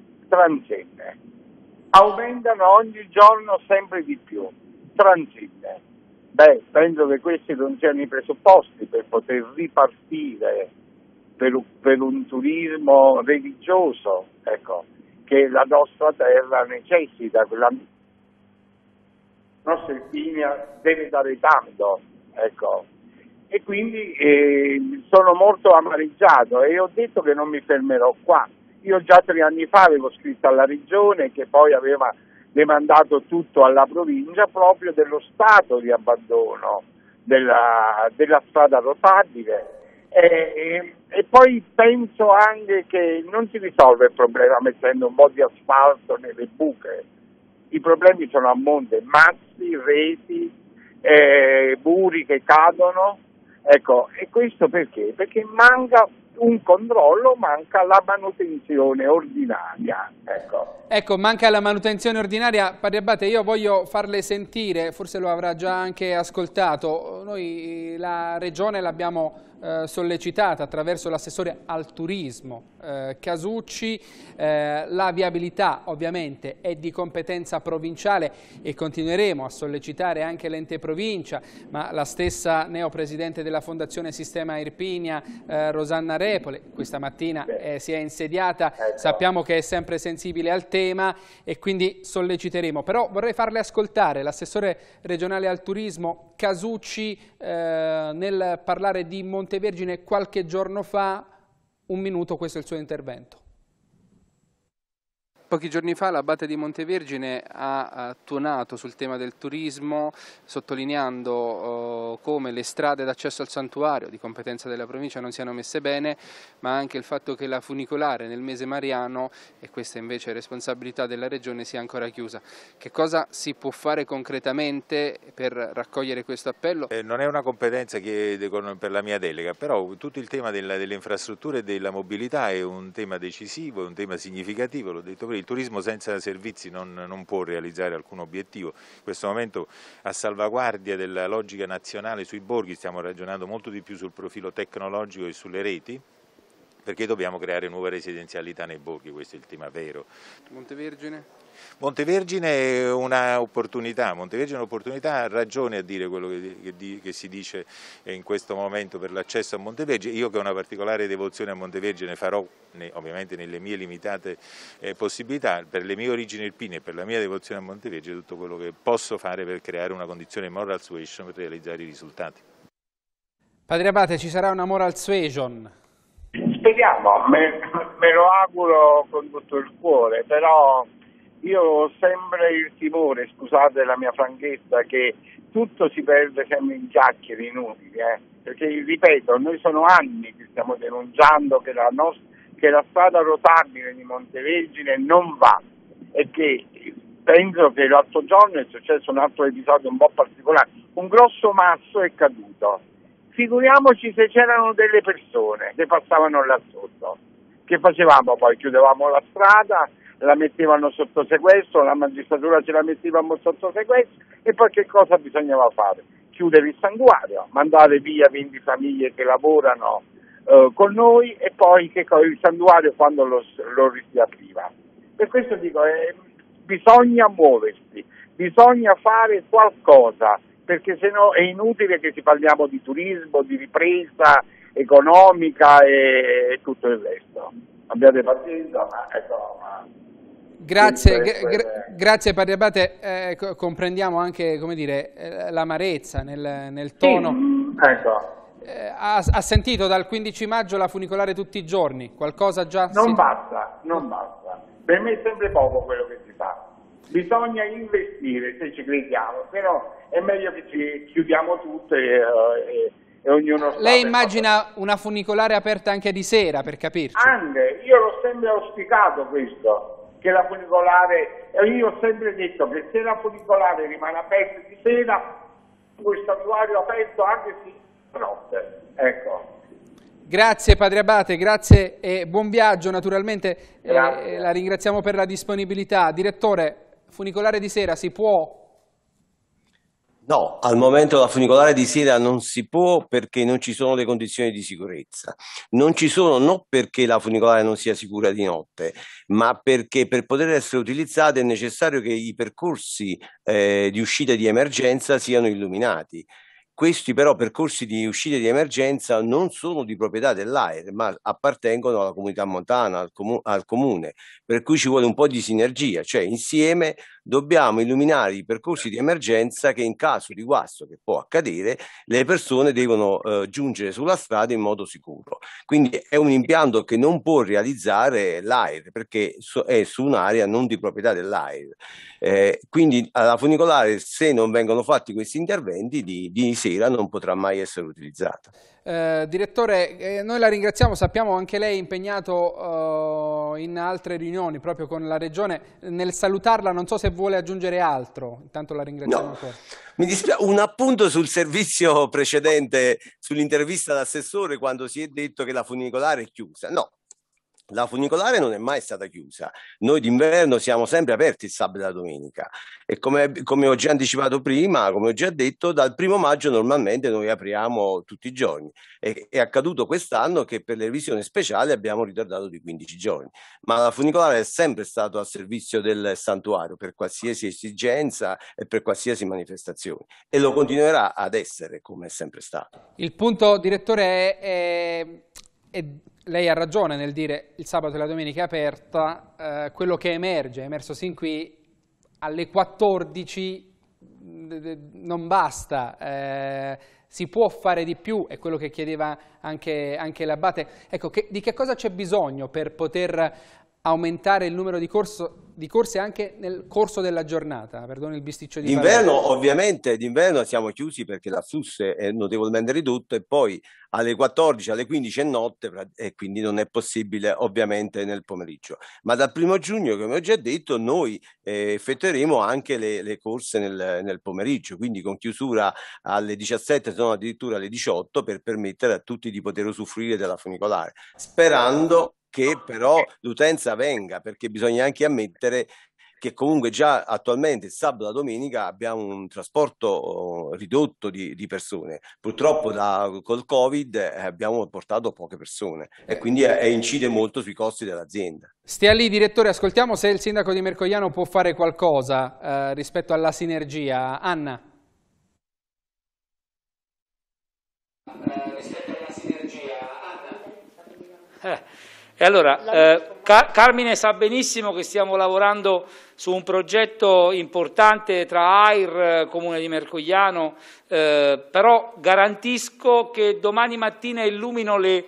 Aumentano ogni giorno sempre di più, transenne. Penso che questi non siano i presupposti per poter ripartire per un turismo religioso, ecco, che la nostra terra necessita. La nostra Irpinia deve dare tanto, ecco. E quindi sono molto amareggiato e ho detto che non mi fermerò qua. Io già 3 anni fa avevo scritto alla regione, che poi aveva demandato tutto alla provincia, proprio dello stato di abbandono della strada rotabile. E poi penso anche che non si risolve il problema mettendo un po' di asfalto nelle buche. I problemi sono a monte: massi, reti, muri che cadono. Ecco, e questo perché? Perché manca un controllo, manca la manutenzione ordinaria. Ecco, manca la manutenzione ordinaria. Padre Abate, io voglio farle sentire, forse lo avrà già anche ascoltato, noi la Regione l'abbiamo sollecitata attraverso l'assessore al turismo Casucci, la viabilità ovviamente è di competenza provinciale e continueremo a sollecitare anche l'ente provincia, ma la stessa neopresidente della Fondazione Sistema Irpinia, Rosanna Repole, questa mattina si è insediata, sappiamo che è sempre sensibile al tema e quindi solleciteremo. Però vorrei farle ascoltare l'assessore regionale al turismo Casucci nel parlare di Montevergine qualche giorno fa. Un minuto, questo è il suo intervento. Pochi giorni fa l'Abate di Montevergine ha tuonato sul tema del turismo, sottolineando come le strade d'accesso al santuario di competenza della provincia non siano messe bene, ma anche il fatto che la funicolare nel mese mariano, e questa invece è responsabilità della Regione, sia ancora chiusa. Che cosa si può fare concretamente per raccogliere questo appello? Non è una competenza per la mia delega, però tutto il tema delle infrastrutture e della mobilità è un tema decisivo, è un tema significativo, l'ho detto prima. Il turismo senza servizi non può realizzare alcun obiettivo. In questo momento, a salvaguardia della logica nazionale sui borghi, stiamo ragionando molto di più sul profilo tecnologico e sulle reti, perché dobbiamo creare nuove residenzialità nei borghi, questo è il tema vero. Montevergine? Montevergine è un'opportunità, ha ragione a dire quello che si dice in questo momento per l'accesso a Montevergine. Io che ho una particolare devozione a Montevergine farò, ovviamente nelle mie limitate possibilità, per le mie origini irpine e per la mia devozione a Montevergine, tutto quello che posso fare per creare una condizione moral suasion per realizzare i risultati. Padre Abate, ci sarà una moral suasion? Speriamo, me lo auguro con tutto il cuore, però io ho sempre il timore, scusate la mia franchezza, che tutto si perde sempre in chiacchiere inutili, perché ripeto, noi sono anni che stiamo denunciando che la strada rotabile di Montevergine non va e che penso che l'altro giorno è successo un altro episodio un po' particolare, un grosso masso è caduto. Figuriamoci se c'erano delle persone che passavano là sotto. Che facevamo poi? Chiudevamo la strada, la mettevano sotto sequestro, la magistratura ce la metteva sotto sequestro e poi che cosa bisognava fare? Chiudere il santuario, mandare via 20 famiglie che lavorano con noi e poi il santuario quando lo riapriva. Per questo dico, bisogna muoversi, bisogna fare qualcosa, perché sennò è inutile che ci parliamo di turismo, di ripresa economica e tutto il resto. Abbiate pazienza, Grazie Padre Abate, comprendiamo anche, come dire, l'amarezza nel tono. Sì, ha sentito dal 15 maggio la funicolare tutti i giorni, qualcosa già? Non basta. Per me è sempre poco quello che si fa. Bisogna investire se ci crediamo, però è meglio che ci chiudiamo tutto e ognuno... Lei immagina una funicolare aperta anche di sera, per capirci? Anche, io l'ho sempre auspicato questo, che la funicolare... Io ho sempre detto che se la funicolare rimane aperta di sera, il santuario aperto anche di notte. Ecco. Grazie Padre Abate, grazie e buon viaggio naturalmente. La ringraziamo per la disponibilità. Direttore, funicolare di sera si può? No, al momento la funicolare di sera non si può perché non ci sono le condizioni di sicurezza. Non ci sono non perché la funicolare non sia sicura di notte, ma perché per poter essere utilizzata è necessario che i percorsi di uscita di emergenza siano illuminati. Questi però percorsi di uscita di emergenza non sono di proprietà dell'AIR, ma appartengono alla comunità montana, al comune, per cui ci vuole un po' di sinergia, cioè insieme dobbiamo illuminare i percorsi di emergenza che in caso di guasto che può accadere le persone devono giungere sulla strada in modo sicuro. Quindi è un impianto che non può realizzare l'AIR perché è su un'area non di proprietà dell'AIR. Quindi alla funicolare, se non vengono fatti questi interventi di sera non potrà mai essere utilizzata. Direttore, noi la ringraziamo, sappiamo anche lei è impegnato in altre riunioni proprio con la Regione. Nel salutarla non so se vuole aggiungere altro, intanto la ringraziamo ancora. Mi dispiace, un appunto sul servizio precedente, sull'intervista all'assessore quando si è detto che la funicolare è chiusa. No. La funicolare non è mai stata chiusa, noi d'inverno siamo sempre aperti il sabato e la domenica e come ho già anticipato prima, come ho già detto, dal 1° maggio normalmente noi apriamo tutti i giorni. È accaduto quest'anno che per le revisioni speciali abbiamo ritardato di 15 giorni, ma la funicolare è sempre stata al servizio del santuario per qualsiasi esigenza e per qualsiasi manifestazione e lo continuerà ad essere come è sempre stato. Il punto, direttore, è lei ha ragione nel dire il sabato e la domenica è aperta, quello che è emerso sin qui, alle 14 non basta, si può fare di più, è quello che chiedeva anche l'Abate. Ecco, di che cosa c'è bisogno per poter aumentare il numero di corse anche nel corso della giornata? Perdoni il bisticcio di d'inverno. Ovviamente d'inverno siamo chiusi perché l'afflusso è notevolmente ridotto e poi alle 14, alle 15 è notte e quindi non è possibile ovviamente nel pomeriggio. Ma dal 1° giugno, come ho già detto, noi effettueremo anche le corse nel pomeriggio, quindi con chiusura alle 17, se non addirittura alle 18, per permettere a tutti di poter usufruire della funicolare, sperando che però l'utenza venga, perché bisogna anche ammettere che comunque già attualmente il sabato e la domenica abbiamo un trasporto ridotto di persone. Purtroppo col Covid abbiamo portato poche persone e quindi incide molto sui costi dell'azienda. Stia lì, direttore, ascoltiamo se il sindaco di Mercogliano può fare qualcosa rispetto alla sinergia. Anna. Rispetto alla sinergia, Anna. E allora, Carmine sa benissimo che stiamo lavorando su un progetto importante tra AIR, Comune di Mercogliano, però garantisco che domani mattina illumino le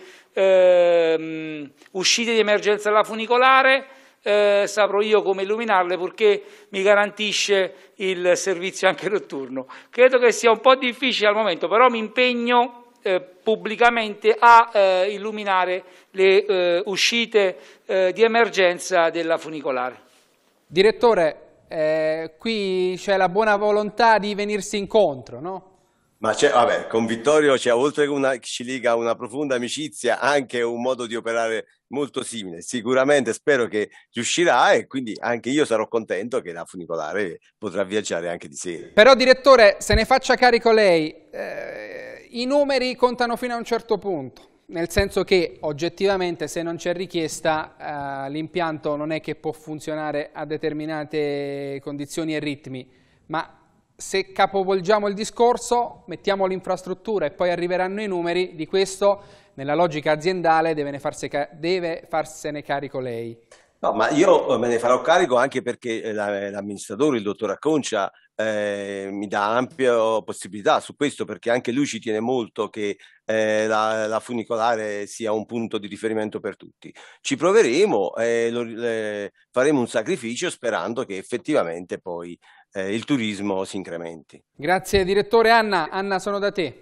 uscite di emergenza della funicolare, saprò io come illuminarle purché mi garantisce il servizio anche notturno. Credo che sia un po' difficile al momento, però mi impegno pubblicamente a illuminare le uscite di emergenza della funicolare. Direttore, qui c'è la buona volontà di venirsi incontro, no? Ma con Vittorio c'è, oltre che ci lega una profonda amicizia, anche un modo di operare molto simile. Sicuramente spero che riuscirà e quindi anche io sarò contento che la funicolare potrà viaggiare anche di sera. Però, direttore, se ne faccia carico lei. I numeri contano fino a un certo punto, nel senso che oggettivamente se non c'è richiesta l'impianto non è che può funzionare a determinate condizioni e ritmi, ma se capovolgiamo il discorso, mettiamo l'infrastruttura e poi arriveranno i numeri, di questo nella logica aziendale deve farsene carico lei. No, ma io me ne farò carico anche perché l'amministratore, il dottor Acconcia, mi dà ampia possibilità su questo, perché anche lui ci tiene molto che la funicolare sia un punto di riferimento per tutti. Ci proveremo, faremo un sacrificio sperando che effettivamente poi il turismo si incrementi. Grazie direttore. Anna, sono da te.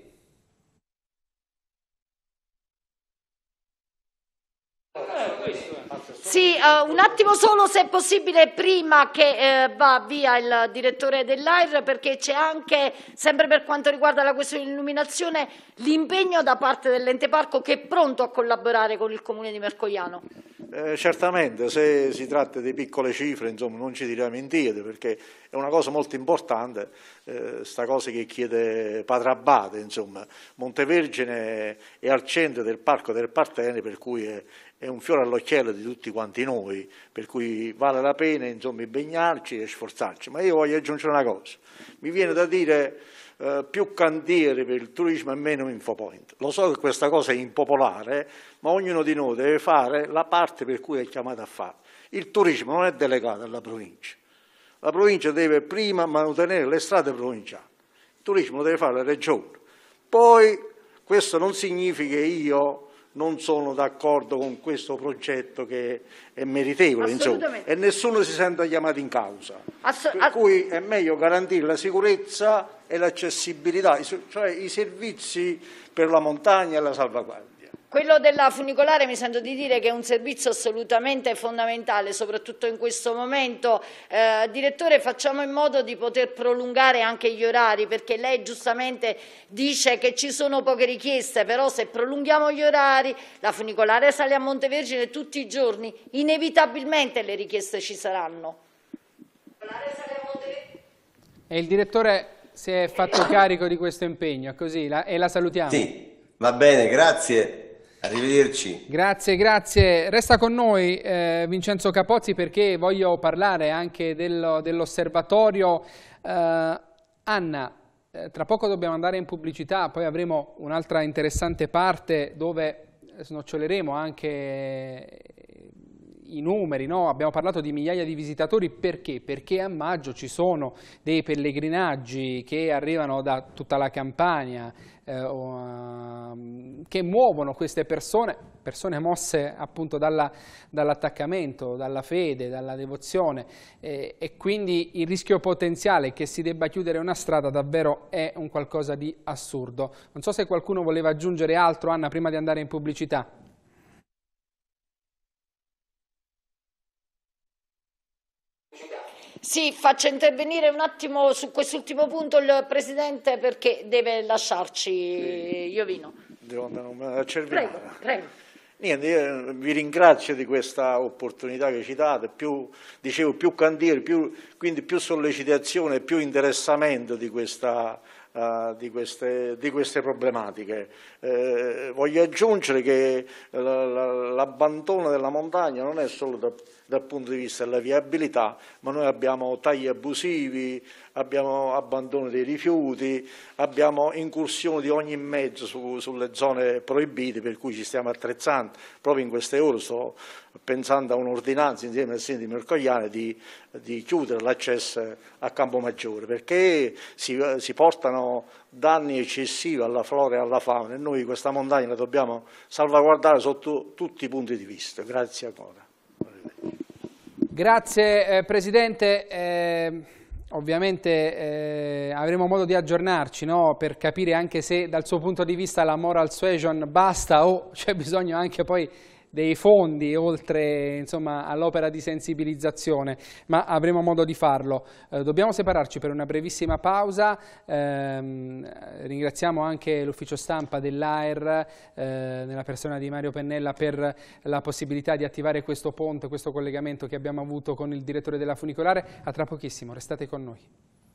Sì, un attimo solo se è possibile prima che va via il direttore dell'AIR, perché c'è anche, sempre per quanto riguarda la questione di illuminazione, l'impegno da parte dell'ente parco che è pronto a collaborare con il Comune di Mercogliano. Certamente, se si tratta di piccole cifre, insomma, non ci dirà mentire, perché è una cosa molto importante, sta cosa che chiede Padre Abate, insomma. Montevergine è al centro del Parco del Partene, per cui è un fiore all'occhiello di tutti quanti noi, per cui vale la pena, insomma, impegnarci e sforzarci. Ma io voglio aggiungere una cosa, mi viene da dire più cantieri per il turismo e meno infopoint. Lo so che questa cosa è impopolare, ma ognuno di noi deve fare la parte per cui è chiamato a fare. Il turismo non è delegato alla provincia. La provincia deve prima mantenere le strade provinciali, il turismo lo deve fare la regione. Poi questo non significa che io non sono d'accordo con questo progetto che è meritevole, insomma, e nessuno si sente chiamato in causa. Per cui è meglio garantire la sicurezza e l'accessibilità, cioè i servizi per la montagna e la salvaguardia. Quello della funicolare mi sento di dire che è un servizio assolutamente fondamentale, soprattutto in questo momento. Direttore, facciamo in modo di poter prolungare anche gli orari, perché lei giustamente dice che ci sono poche richieste, però se prolunghiamo gli orari, la funicolare sale a Montevergine tutti i giorni, inevitabilmente le richieste ci saranno. E il direttore si è fatto carico di questo impegno, così, e la salutiamo. Sì, va bene, grazie. Arrivederci. Grazie, grazie. Resta con noi Vincenzo Capozzi, perché voglio parlare anche dell'osservatorio. Anna, tra poco dobbiamo andare in pubblicità, poi avremo un'altra interessante parte dove snoccioleremo anche i numeri, no? Abbiamo parlato di migliaia di visitatori, perché? Perché a maggio ci sono dei pellegrinaggi che arrivano da tutta la Campania, che muovono queste persone mosse appunto dall'attaccamento, dalla fede, dalla devozione, e quindi il rischio potenziale che si debba chiudere una strada davvero è un qualcosa di assurdo. Non so se qualcuno voleva aggiungere altro, Anna, prima di andare in pubblicità. Sì, faccio intervenire un attimo su quest'ultimo punto il Presidente, perché deve lasciarci. Iovino. Devo andare a Cervinara. Prego, prego. Niente, io vi ringrazio di questa opportunità che ci date, dicevo più cantieri, quindi più sollecitazione, più interessamento di queste problematiche. Voglio aggiungere che l'abbandono della montagna non è solo dal punto di vista della viabilità, ma noi abbiamo tagli abusivi, abbiamo abbandono dei rifiuti, abbiamo incursioni di ogni mezzo sulle zone proibite, per cui ci stiamo attrezzando. Proprio in queste ore sto pensando a un'ordinanza insieme al sindaco di Mercogliane di chiudere l'accesso a Campomaggiore, perché si portano danni eccessivi alla flora e alla fauna, e noi questa montagna la dobbiamo salvaguardare sotto tutti i punti di vista. Grazie ancora. Grazie Presidente. Ovviamente avremo modo di aggiornarci, no? Per capire anche se dal suo punto di vista la moral suasion basta o c'è bisogno anche poi dei fondi oltre, insomma, all'opera di sensibilizzazione, ma avremo modo di farlo. Dobbiamo separarci per una brevissima pausa. Ringraziamo anche l'ufficio stampa dell'AER nella persona di Mario Pennella per la possibilità di attivare questo ponte, questo collegamento che abbiamo avuto con il direttore della funicolare. A tra pochissimo, restate con noi.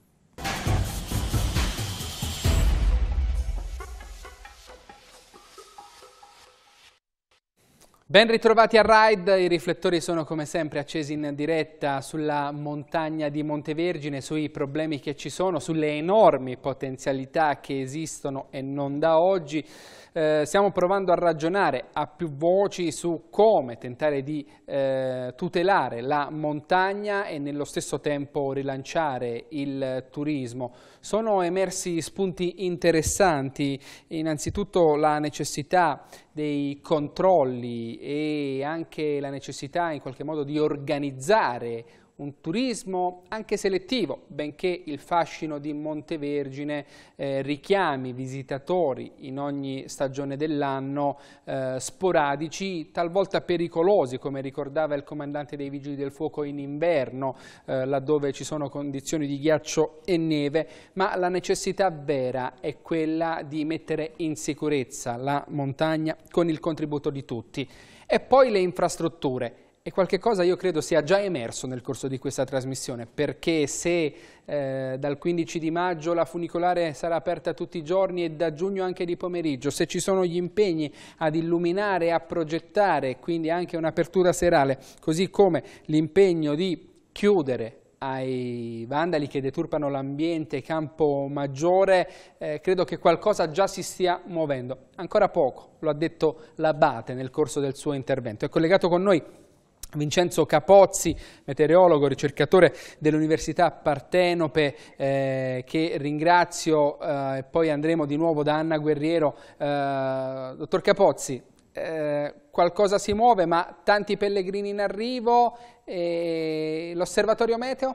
Ben ritrovati a Ride, i riflettori sono come sempre accesi in diretta sulla montagna di Montevergine, sui problemi che ci sono, sulle enormi potenzialità che esistono e non da oggi. Stiamo provando a ragionare a più voci su come tentare di tutelare la montagna e nello stesso tempo rilanciare il turismo. Sono emersi spunti interessanti, innanzitutto la necessità dei controlli e anche la necessità in qualche modo di organizzare un turismo anche selettivo, benché il fascino di Montevergine richiami visitatori in ogni stagione dell'anno sporadici, talvolta pericolosi, come ricordava il comandante dei Vigili del Fuoco in inverno, laddove ci sono condizioni di ghiaccio e neve, ma la necessità vera è quella di mettere in sicurezza la montagna con il contributo di tutti. E poi le infrastrutture. E qualche cosa io credo sia già emerso nel corso di questa trasmissione, perché se dal 15 di maggio la funicolare sarà aperta tutti i giorni e da giugno anche di pomeriggio, se ci sono gli impegni ad illuminare e a progettare, quindi anche un'apertura serale, così come l'impegno di chiudere ai vandali che deturpano l'ambiente Campo Maggiore, credo che qualcosa già si stia muovendo. Ancora poco, lo ha detto l'Abate nel corso del suo intervento. È collegato con noi Vincenzo Capozzi, meteorologo, ricercatore dell'Università Partenope, che ringrazio, e poi andremo di nuovo da Anna Guerriero. Dottor Capozzi, qualcosa si muove, ma tanti pellegrini in arrivo, l'osservatorio meteo?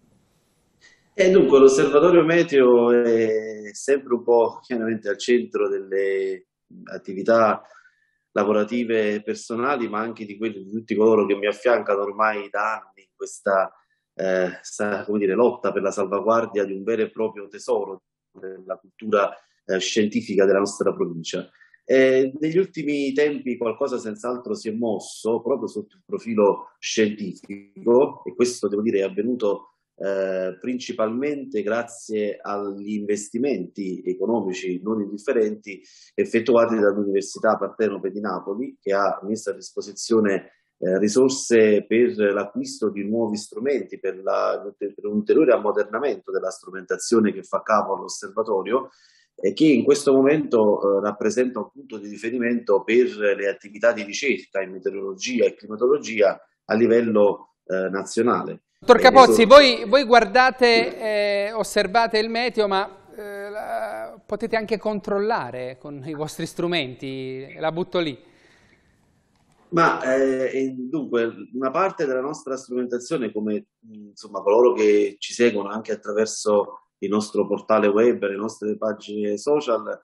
Dunque l'osservatorio meteo è sempre un po' chiaramente al centro delle attività lavorative personali, ma anche di quelle di tutti coloro che mi affiancano ormai da anni in questa come dire, lotta per la salvaguardia di un vero e proprio tesoro della cultura scientifica della nostra provincia. Negli ultimi tempi qualcosa senz'altro si è mosso proprio sotto il profilo scientifico, e questo devo dire è avvenuto principalmente grazie agli investimenti economici non indifferenti effettuati dall'Università Partenope di Napoli, che ha messo a disposizione risorse per l'acquisto di nuovi strumenti, per un ulteriore ammodernamento della strumentazione che fa capo all'osservatorio, e che in questo momento rappresenta un punto di riferimento per le attività di ricerca in meteorologia e climatologia a livello nazionale. Dottor Capozzi, voi guardate, osservate il meteo, ma potete anche controllare con i vostri strumenti, la butto lì. Ma dunque una parte della nostra strumentazione, come insomma coloro che ci seguono anche attraverso il nostro portale web, le nostre pagine social,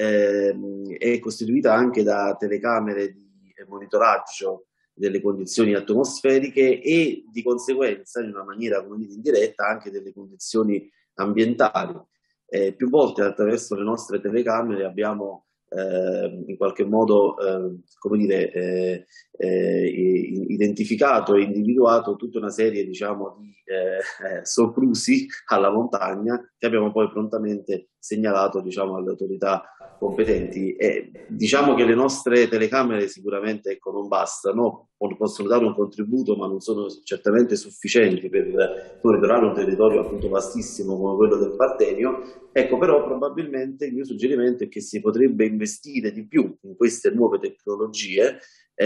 è costituita anche da telecamere di monitoraggio delle condizioni atmosferiche e di conseguenza in una maniera, come dire, indiretta anche delle condizioni ambientali. Più volte attraverso le nostre telecamere abbiamo in qualche modo come dire, identificato e individuato tutta una serie, diciamo, di soprusi alla montagna che abbiamo poi prontamente segnalato, diciamo, alle autorità competenti. Diciamo che le nostre telecamere sicuramente, ecco, non bastano, possono dare un contributo, ma non sono certamente sufficienti per monitorare un territorio appunto vastissimo come quello del Partenio. Ecco, però probabilmente il mio suggerimento è che si potrebbe investire di più in queste nuove tecnologie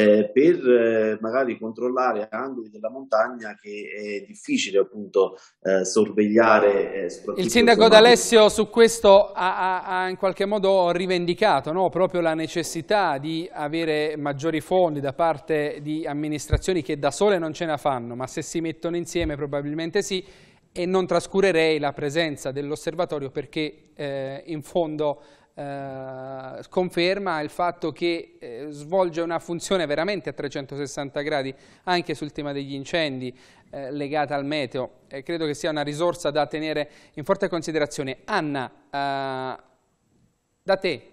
per magari controllare angoli della montagna che è difficile appunto sorvegliare. Il sindaco D'Alessio su questo ha in qualche modo rivendicato, no? Proprio la necessità di avere maggiori fondi da parte di amministrazioni che da sole non ce la fanno, ma se si mettono insieme probabilmente sì. E non trascurerei la presenza dell'osservatorio perché in fondo conferma il fatto che svolge una funzione veramente a 360 gradi anche sul tema degli incendi legata al meteo. Credo che sia una risorsa da tenere in forte considerazione. Anna, da te.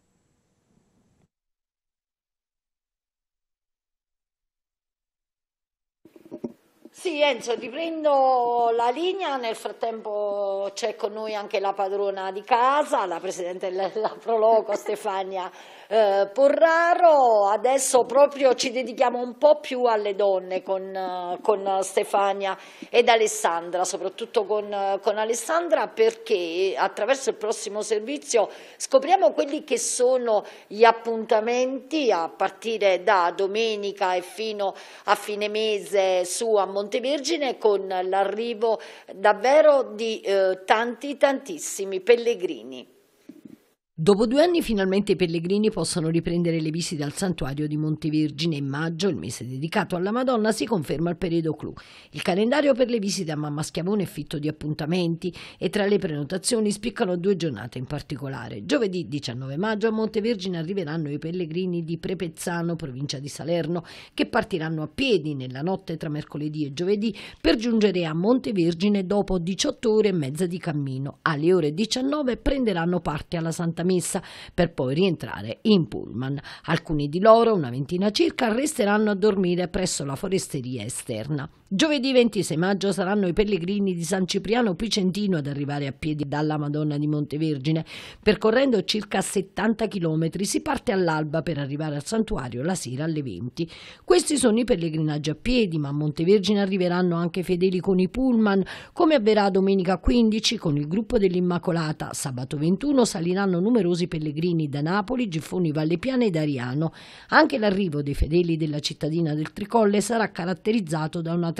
Sì, Enzo, riprendo la linea. Nel frattempo c'è con noi anche la padrona di casa, la presidente della Proloco, Stefania Porraro. Adesso proprio ci dedichiamo un po' più alle donne con Stefania ed Alessandra, soprattutto con Alessandra, perché attraverso il prossimo servizio scopriamo quelli che sono gli appuntamenti a partire da domenica e fino a fine mese su a Montevergine, con l'arrivo davvero di tantissimi pellegrini. Dopo 2 anni finalmente i pellegrini possono riprendere le visite al santuario di Montevergine. In maggio, il mese dedicato alla Madonna, si conferma il periodo clou. Il calendario per le visite a Mamma Schiavone è fitto di appuntamenti e tra le prenotazioni spiccano 2 giornate in particolare. Giovedì 19 maggio a Montevergine arriveranno i pellegrini di Prepezzano, provincia di Salerno, che partiranno a piedi nella notte tra mercoledì e giovedì per giungere a Montevergine dopo 18 ore e mezza di cammino. Alle ore 19 prenderanno parte alla Santa Messa per poi rientrare in pullman. Alcuni di loro, una ventina circa, resteranno a dormire presso la foresteria esterna. Giovedì 26 maggio saranno i pellegrini di San Cipriano Picentino ad arrivare a piedi dalla Madonna di Montevergine. Percorrendo circa 70 chilometri si parte all'alba per arrivare al santuario la sera alle 20. Questi sono i pellegrinaggi a piedi, ma a Montevergine arriveranno anche fedeli con i pullman, come avverrà domenica 15 con il gruppo dell'Immacolata. Sabato 21 saliranno numerosi pellegrini da Napoli, Giffoni, Vallepiana ed Ariano. Anche l'arrivo dei fedeli della cittadina del Tricolle sarà caratterizzato da una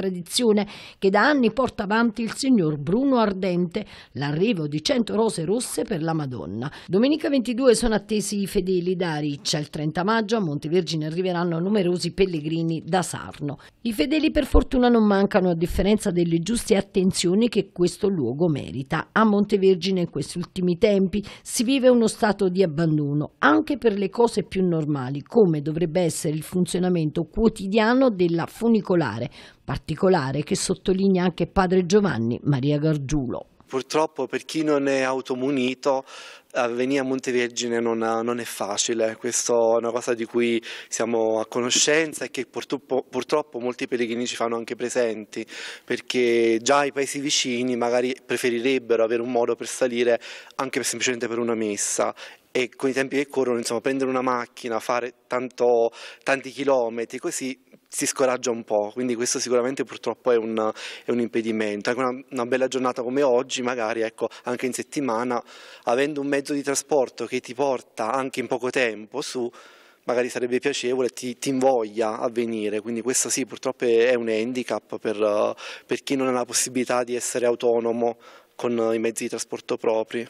tradizione che da anni porta avanti il signor Bruno Ardente, l'arrivo di 100 rose rosse per la Madonna. Domenica 22 sono attesi i fedeli da Ariccia, il 30 maggio a Montevergine arriveranno numerosi pellegrini da Sarno. I fedeli per fortuna non mancano, a differenza delle giuste attenzioni che questo luogo merita. A Montevergine in questi ultimi tempi si vive uno stato di abbandono, anche per le cose più normali, come dovrebbe essere il funzionamento quotidiano della funicolare, particolare che sottolinea anche padre Giovanni Maria Gargiulo. Purtroppo per chi non è automunito venire a Montevergine non è facile, questa è una cosa di cui siamo a conoscenza e che purtroppo molti pellegrini ci fanno anche presenti, perché già i paesi vicini magari preferirebbero avere un modo per salire anche semplicemente per una messa. E con i tempi che corrono, insomma, prendere una macchina, fare tanti chilometri, così si scoraggia un po', quindi questo sicuramente purtroppo è un impedimento. Anche una bella giornata come oggi, magari ecco, anche in settimana, avendo un mezzo di trasporto che ti porta anche in poco tempo su, magari sarebbe piacevole, ti invoglia a venire, quindi questo sì, purtroppo è un handicap per chi non ha la possibilità di essere autonomo con i mezzi di trasporto propri.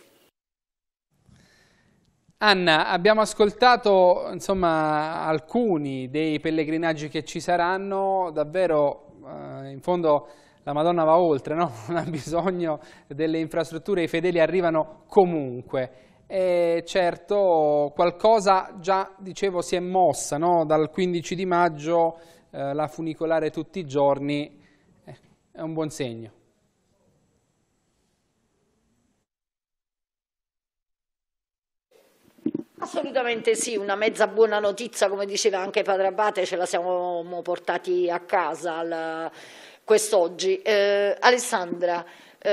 Anna, abbiamo ascoltato insomma alcuni dei pellegrinaggi che ci saranno, davvero in fondo la Madonna va oltre, no? Non ha bisogno delle infrastrutture, i fedeli arrivano comunque. E certo qualcosa già, dicevo, si è mossa, no? Dal 15 di maggio la funicolare tutti i giorni è un buon segno. Assolutamente sì, una mezza buona notizia, come diceva anche Padre Abate, ce la siamo portati a casa quest'oggi. Alessandra,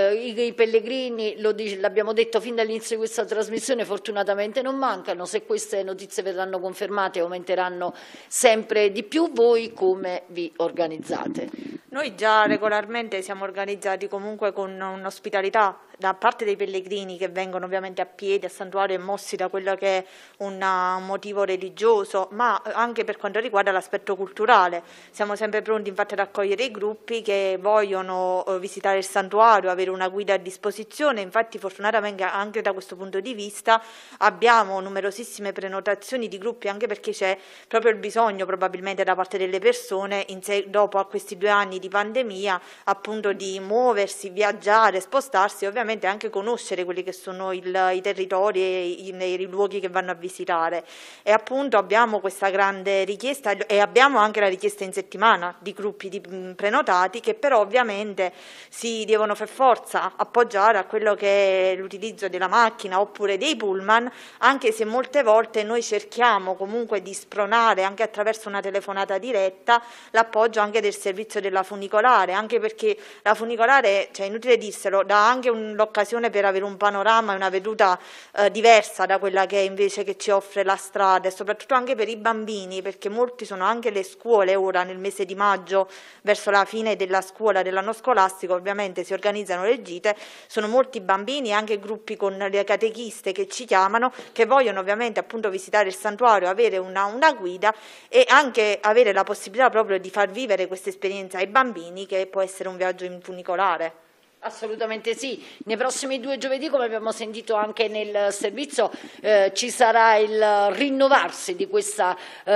i pellegrini, l'abbiamo detto fin dall'inizio di questa trasmissione, fortunatamente non mancano. Se queste notizie verranno confermate aumenteranno sempre di più. Voi come vi organizzate? Noi già regolarmente siamo organizzati comunque con un'ospitalità da parte dei pellegrini che vengono ovviamente a piedi al santuario e mossi da quello che è un motivo religioso, ma anche per quanto riguarda l'aspetto culturale. Siamo sempre pronti infatti ad accogliere i gruppi che vogliono visitare il santuario, avere una guida a disposizione. Infatti fortunatamente anche da questo punto di vista abbiamo numerosissime prenotazioni di gruppi, anche perché c'è proprio il bisogno probabilmente da parte delle persone dopo a questi 2 anni di pandemia appunto di muoversi, viaggiare, spostarsi, ovviamente anche conoscere quelli che sono i territori e i luoghi che vanno a visitare. E appunto abbiamo questa grande richiesta e abbiamo anche la richiesta in settimana di gruppi prenotati che però ovviamente si devono per forza appoggiare a quello che è l'utilizzo della macchina oppure dei pullman, anche se molte volte noi cerchiamo comunque di spronare anche attraverso una telefonata diretta l'appoggio anche del servizio della funicolare, anche perché la funicolare, cioè inutile dirselo, dà anche l'occasione per avere un panorama e una veduta diversa da quella che invece che ci offre la strada, e soprattutto anche per i bambini, perché molti sono anche le scuole ora nel mese di maggio, verso la fine della scuola, dell'anno scolastico, ovviamente si organizzano le gite, sono molti bambini e anche gruppi con le catechiste che ci chiamano, che vogliono ovviamente appunto visitare il santuario, avere una guida e anche avere la possibilità proprio di far vivere questa esperienza ai bambini, che può essere un viaggio in funicolare. Assolutamente sì, nei prossimi 2 giovedì, come abbiamo sentito anche nel servizio, ci sarà il rinnovarsi di questa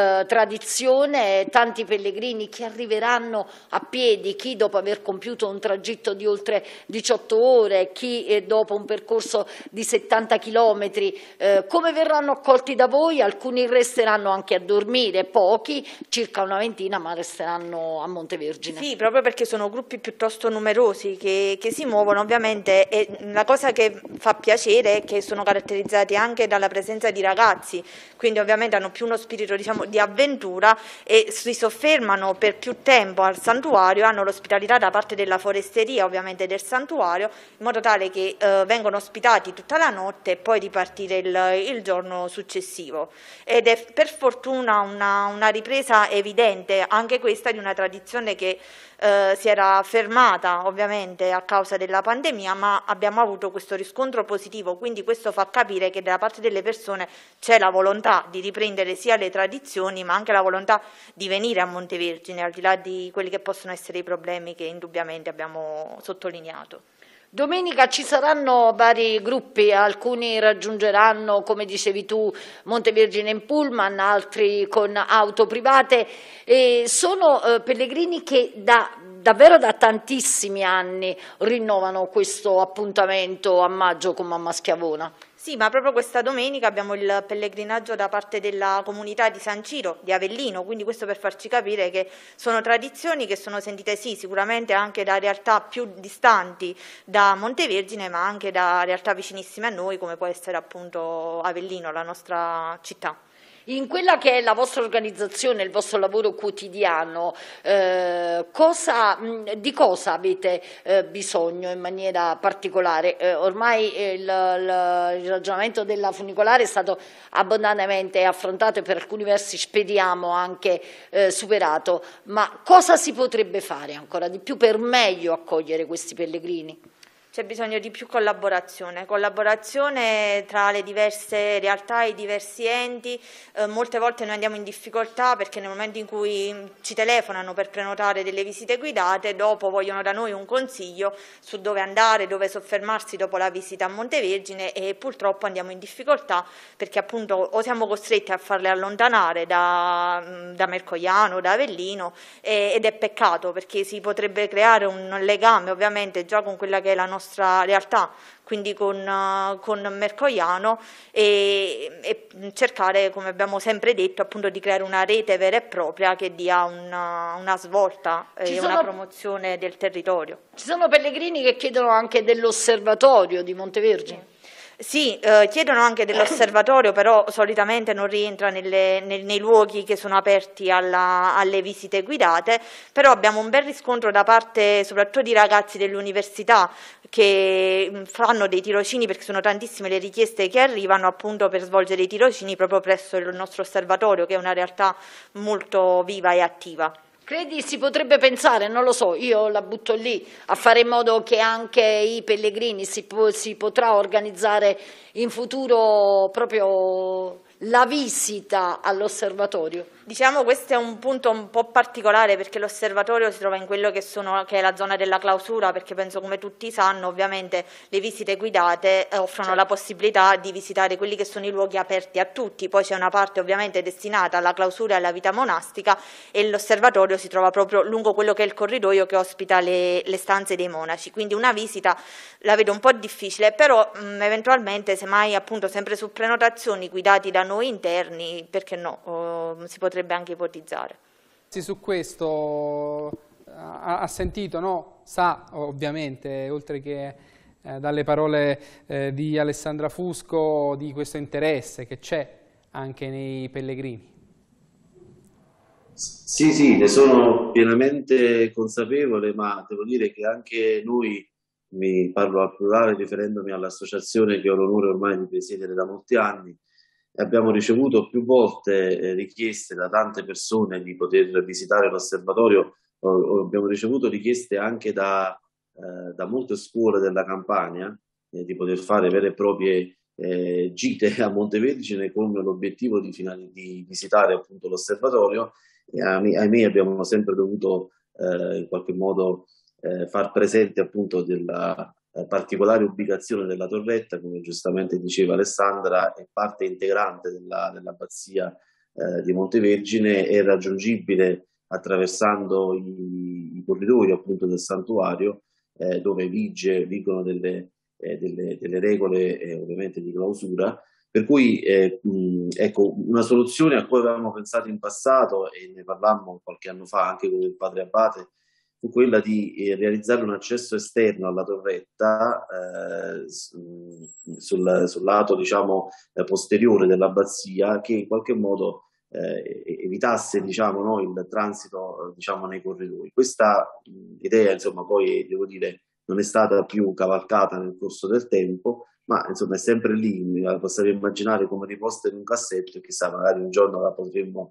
tradizione, tanti pellegrini che arriveranno a piedi, chi dopo aver compiuto un tragitto di oltre 18 ore, chi dopo un percorso di 70 chilometri. Come verranno accolti da voi? Alcuni resteranno anche a dormire, pochi, circa una ventina, ma resteranno a Montevergine. Sì, proprio perché sono gruppi piuttosto numerosi che si muovono ovviamente, e la cosa che fa piacere è che sono caratterizzati anche dalla presenza di ragazzi, quindi ovviamente hanno più uno spirito, diciamo, di avventura e si soffermano per più tempo al santuario, hanno l'ospitalità da parte della foresteria ovviamente del santuario, in modo tale che vengono ospitati tutta la notte e poi ripartire il giorno successivo. Ed è per fortuna una ripresa evidente, anche questa, di una tradizione che si era fermata ovviamente a causa causa della pandemia, ma abbiamo avuto questo riscontro positivo, quindi questo fa capire che da parte delle persone c'è la volontà di riprendere sia le tradizioni ma anche la volontà di venire a Montevergine, al di là di quelli che possono essere i problemi che indubbiamente abbiamo sottolineato. Domenica ci saranno vari gruppi, alcuni raggiungeranno, come dicevi tu, Montevergine in pullman, altri con auto private. Sono pellegrini che davvero da tantissimi anni rinnovano questo appuntamento a maggio con Mamma Schiavona. Sì, ma proprio questa domenica abbiamo il pellegrinaggio da parte della comunità di San Ciro, di Avellino, quindi questo per farci capire che sono tradizioni che sono sentite sì, sicuramente anche da realtà più distanti da Montevergine, ma anche da realtà vicinissime a noi, come può essere appunto Avellino, la nostra città. In quella che è la vostra organizzazione, il vostro lavoro quotidiano, di cosa avete bisogno in maniera particolare? Ormai il ragionamento della funicolare è stato abbondantemente affrontato e per alcuni versi speriamo anche superato, ma cosa si potrebbe fare ancora di più per meglio accogliere questi pellegrini? C'è bisogno di più collaborazione tra le diverse realtà e i diversi enti. Molte volte noi andiamo in difficoltà perché nel momento in cui ci telefonano per prenotare delle visite guidate, dopo vogliono da noi un consiglio su dove andare, dove soffermarsi dopo la visita a Montevergine e purtroppo andiamo in difficoltà perché appunto o siamo costretti a farle allontanare da Mercogliano, da Avellino ed è peccato perché si potrebbe creare un legame ovviamente già con quella che è la nostra realtà, quindi con Mercogliano e cercare, come abbiamo sempre detto, appunto di creare una rete vera e propria che dia una svolta e una promozione del territorio. Ci sono pellegrini che chiedono anche dell'osservatorio di Montevergine. Sì, chiedono anche dell'osservatorio, però solitamente non rientra nei luoghi che sono aperti alle visite guidate, però abbiamo un bel riscontro da parte soprattutto di ragazzi dell'università che fanno dei tirocini, perché sono tantissime le richieste che arrivano appunto per svolgere i tirocini proprio presso il nostro osservatorio, che è una realtà molto viva e attiva. Credi si potrebbe pensare, non lo so, io la butto lì, a fare in modo che anche i pellegrini si potrà organizzare in futuro proprio la visita all'osservatorio? Diciamo questo è un punto un po' particolare perché l'osservatorio si trova in quello che è la zona della clausura, perché penso come tutti sanno ovviamente le visite guidate offrono la possibilità di visitare quelli che sono i luoghi aperti a tutti, poi c'è una parte ovviamente destinata alla clausura e alla vita monastica e l'osservatorio si trova proprio lungo quello che è il corridoio che ospita le stanze dei monaci, quindi una visita la vedo un po' difficile, però eventualmente semmai appunto sempre su prenotazioni guidati da noi interni, perché no, si potrebbe anche ipotizzare. Su questo ha sentito, no? Sa ovviamente, oltre che dalle parole di Alessandra Fusco, di questo interesse che c'è anche nei pellegrini. Sì, ne sono pienamente consapevole, ma devo dire che anche noi, mi parlo al plurale riferendomi all'associazione che ho l'onore ormai di presiedere da molti anni, abbiamo ricevuto più volte richieste da tante persone di poter visitare l'osservatorio, abbiamo ricevuto richieste anche da molte scuole della Campania di poter fare vere e proprie gite a Montevergine con l'obiettivo di visitare appunto l'osservatorio. E ahimè abbiamo sempre dovuto in qualche modo far presente appunto della particolare ubicazione della torretta, come giustamente diceva Alessandra, è parte integrante dell'abbazia di Montevergine, è raggiungibile attraversando i corridoi appunto del santuario, dove vigono delle regole ovviamente di clausura, per cui ecco, una soluzione a cui avevamo pensato in passato e ne parlammo qualche anno fa anche con il padre Abate fu quella di realizzare un accesso esterno alla torretta sul lato diciamo posteriore dell'abbazia, che in qualche modo evitasse diciamo, no, il transito diciamo, nei corridoi. Questa idea insomma poi devo dire non è stata più cavalcata nel corso del tempo, ma insomma è sempre lì, la possiamo immaginare come riposta in un cassetto e chissà magari un giorno la potremmo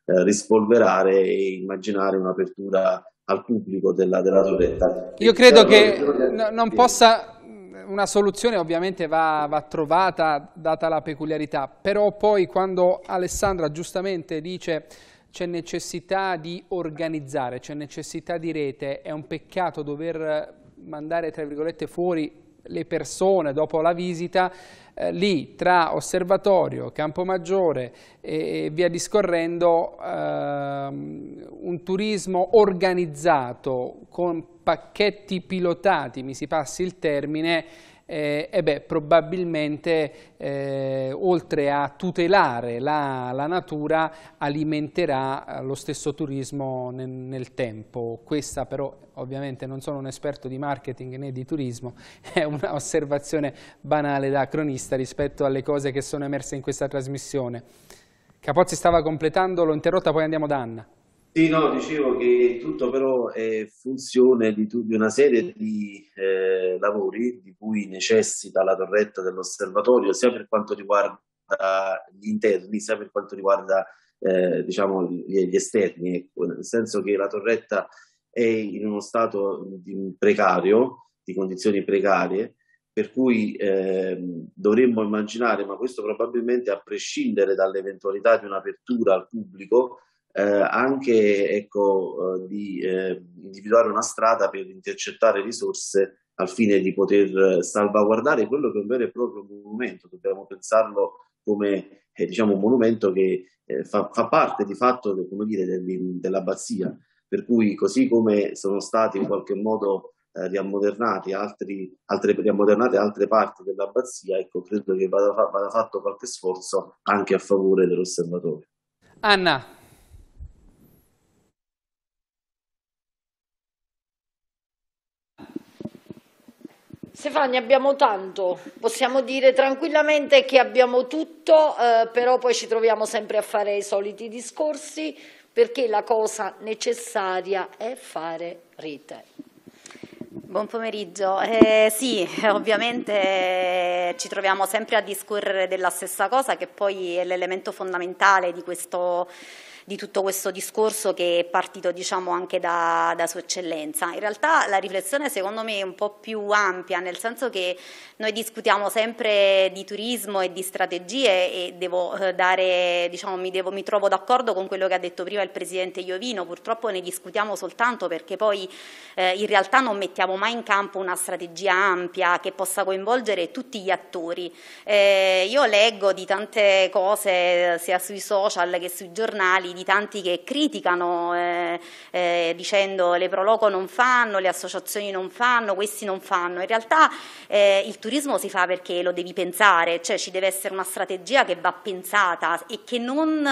rispolverare e immaginare un'apertura al pubblico della torretta. Io credo che non possa... Una soluzione ovviamente va trovata data la peculiarità, però poi quando Alessandra giustamente dice c'è necessità di organizzare, c'è necessità di rete, è un peccato dover mandare tra virgolette fuori le persone dopo la visita, lì tra osservatorio, Campomaggiore e via discorrendo, un turismo organizzato con pacchetti pilotati, mi si passi il termine, probabilmente oltre a tutelare la natura alimenterà lo stesso turismo nel tempo. Questa però ovviamente non sono un esperto di marketing né di turismo, è un'osservazione banale da cronista rispetto alle cose che sono emerse in questa trasmissione. Capozzi stava completando, l'ho interrotta, poi andiamo da Anna. Sì, no, dicevo che tutto però è funzione di una serie di lavori di cui necessita la torretta dell'osservatorio, sia per quanto riguarda gli interni, sia per quanto riguarda diciamo, gli esterni, ecco, nel senso che la torretta è in uno stato precario, di condizioni precarie, per cui dovremmo immaginare, ma questo probabilmente a prescindere dall'eventualità di un'apertura al pubblico, anche ecco, di individuare una strada per intercettare risorse al fine di poter salvaguardare quello che è un vero e proprio monumento. Dobbiamo pensarlo come diciamo, un monumento che fa parte di fatto, come dire, dell'abbazia, per cui così come sono stati in qualche modo riammodernate altre parti dell'abbazia, ecco, credo che vada fatto qualche sforzo anche a favore dell'osservatorio. Anna. Stefania, abbiamo tanto, possiamo dire tranquillamente che abbiamo tutto, però poi ci troviamo sempre a fare i soliti discorsi, perché la cosa necessaria è fare rete. Buon pomeriggio. Sì, ovviamente ci troviamo sempre a discorrere della stessa cosa, che poi è l'elemento fondamentale di tutto questo discorso, che è partito, diciamo, anche da Sua Eccellenza. In realtà la riflessione secondo me è un po' più ampia, nel senso che noi discutiamo sempre di turismo e di strategie, e devo dare, diciamo, mi trovo d'accordo con quello che ha detto prima il Presidente Iovino. Purtroppo ne discutiamo soltanto perché poi in realtà non mettiamo mai in campo una strategia ampia che possa coinvolgere tutti gli attori. Io leggo di tante cose sia sui social che sui giornali, di tanti che criticano dicendo le Proloco non fanno, le associazioni non fanno, questi non fanno. In realtà il turismo si fa perché lo devi pensare, cioè ci deve essere una strategia che va pensata e che non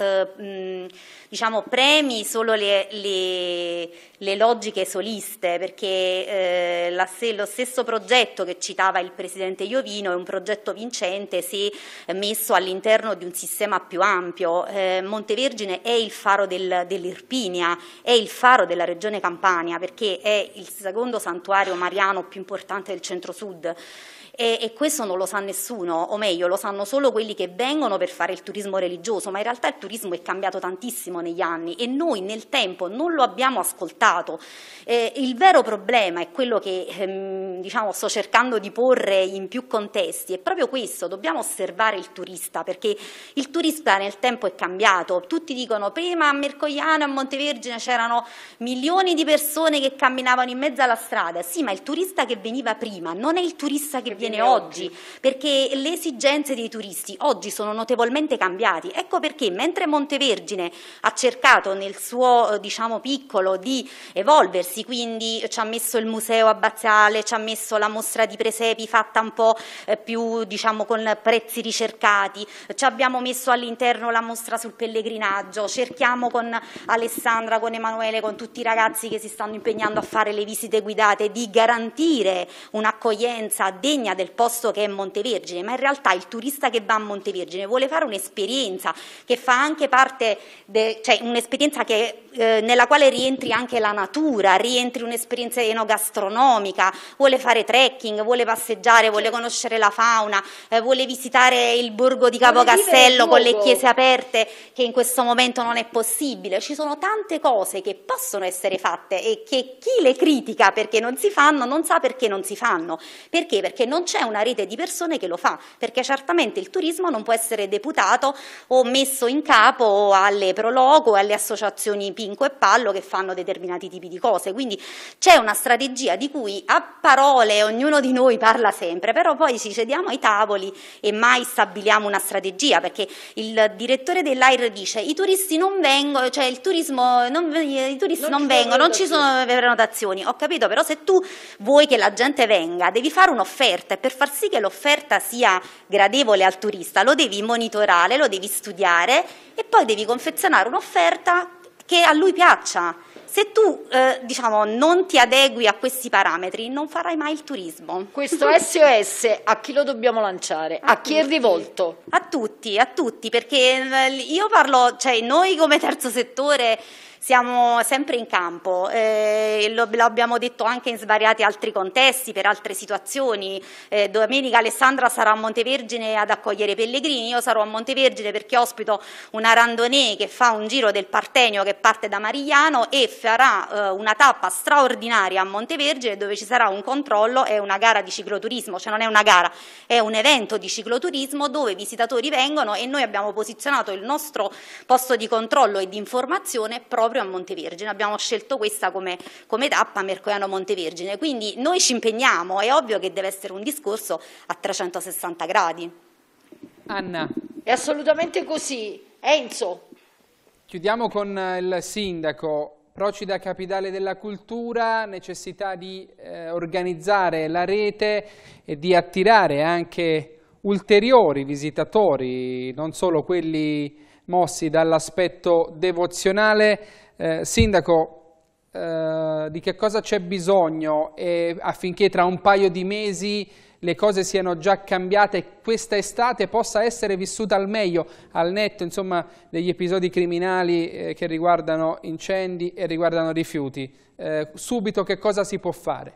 diciamo, premi solo le logiche soliste, perché lo stesso progetto che citava il Presidente Iovino è un progetto vincente se messo all'interno di un sistema più ampio. Montevergine è il faro dell'Irpinia, è il faro della regione Campania, perché è il secondo santuario mariano più importante del centro-sud. E questo non lo sa nessuno, o meglio lo sanno solo quelli che vengono per fare il turismo religioso, ma in realtà il turismo è cambiato tantissimo negli anni e noi nel tempo non lo abbiamo ascoltato. Il vero problema è quello che diciamo, sto cercando di porre in più contesti, è proprio questo: dobbiamo osservare il turista, perché il turista nel tempo è cambiato. Tutti dicono prima a Mercogliano e a Montevergine c'erano milioni di persone che camminavano in mezzo alla strada, sì, ma il turista che veniva prima non è il turista che viene oggi, perché le esigenze dei turisti oggi sono notevolmente cambiati. Ecco perché mentre Montevergine ha cercato nel suo diciamo piccolo di evolversi, quindi ci ha messo il museo abbaziale, ci ha messo la mostra di presepi fatta un po' più diciamo con prezzi ricercati, ci abbiamo messo all'interno la mostra sul pellegrinaggio, cerchiamo con Alessandra, con Emanuele, con tutti i ragazzi che si stanno impegnando a fare le visite guidate di garantire un'accoglienza degna linea del posto che è Montevergine, ma in realtà il turista che va a Montevergine vuole fare un'esperienza che fa anche parte, cioè un'esperienza nella quale rientri anche la natura, rientri un'esperienza enogastronomica, vuole fare trekking, vuole passeggiare, vuole conoscere la fauna, vuole visitare il borgo di Capocastello con le chiese aperte, che in questo momento non è possibile. Ci sono tante cose che possono essere fatte e che chi le critica perché non si fanno non sa perché non si fanno. Perché? Perché non c'è una rete di persone che lo fa, perché certamente il turismo non può essere deputato o messo in capo alle Proloco e alle associazioni Pinco e Pallo che fanno determinati tipi di cose. Quindi c'è una strategia di cui a parole ognuno di noi parla sempre, però poi ci sediamo ai tavoli e mai stabiliamo una strategia, perché il direttore dell'AIR dice i turisti non vengono, cioè i turisti non vengono, non ci sono prenotazioni. Ho capito, però se tu vuoi che la gente venga devi fare un'offerta, e per far sì che l'offerta sia gradevole al turista lo devi monitorare, lo devi studiare e poi devi confezionare un'offerta che a lui piaccia. Se tu diciamo, non ti adegui a questi parametri non farai mai il turismo. Questo SOS a chi lo dobbiamo lanciare? A chi è rivolto? A tutti, perché io parlo, cioè noi come terzo settore siamo sempre in campo, lo abbiamo detto anche in svariati altri contesti, per altre situazioni. Domenica Alessandra sarà a Montevergine ad accogliere i pellegrini, io sarò a Montevergine perché ospito una randonnée che fa un giro del Partenio che parte da Marigliano e farà una tappa straordinaria a Montevergine dove ci sarà un controllo e una gara di cicloturismo, cioè non è una gara, è un evento di cicloturismo dove i visitatori vengono e noi abbiamo posizionato il nostro posto di controllo e di informazione proprio a Montevergine. Abbiamo scelto questa come tappa Mercoiano-Montevergine, quindi noi ci impegniamo, è ovvio che deve essere un discorso a 360 gradi. Anna. È assolutamente così. Enzo. Chiudiamo con il sindaco. Procida capitale della cultura, necessità di organizzare la rete e di attirare anche ulteriori visitatori, non solo quelli mossi dall'aspetto devozionale. Sindaco, di che cosa c'è bisogno affinché tra un paio di mesi le cose siano già cambiate e questa estate possa essere vissuta al meglio, al netto insomma degli episodi criminali che riguardano incendi e riguardano rifiuti? Subito che cosa si può fare?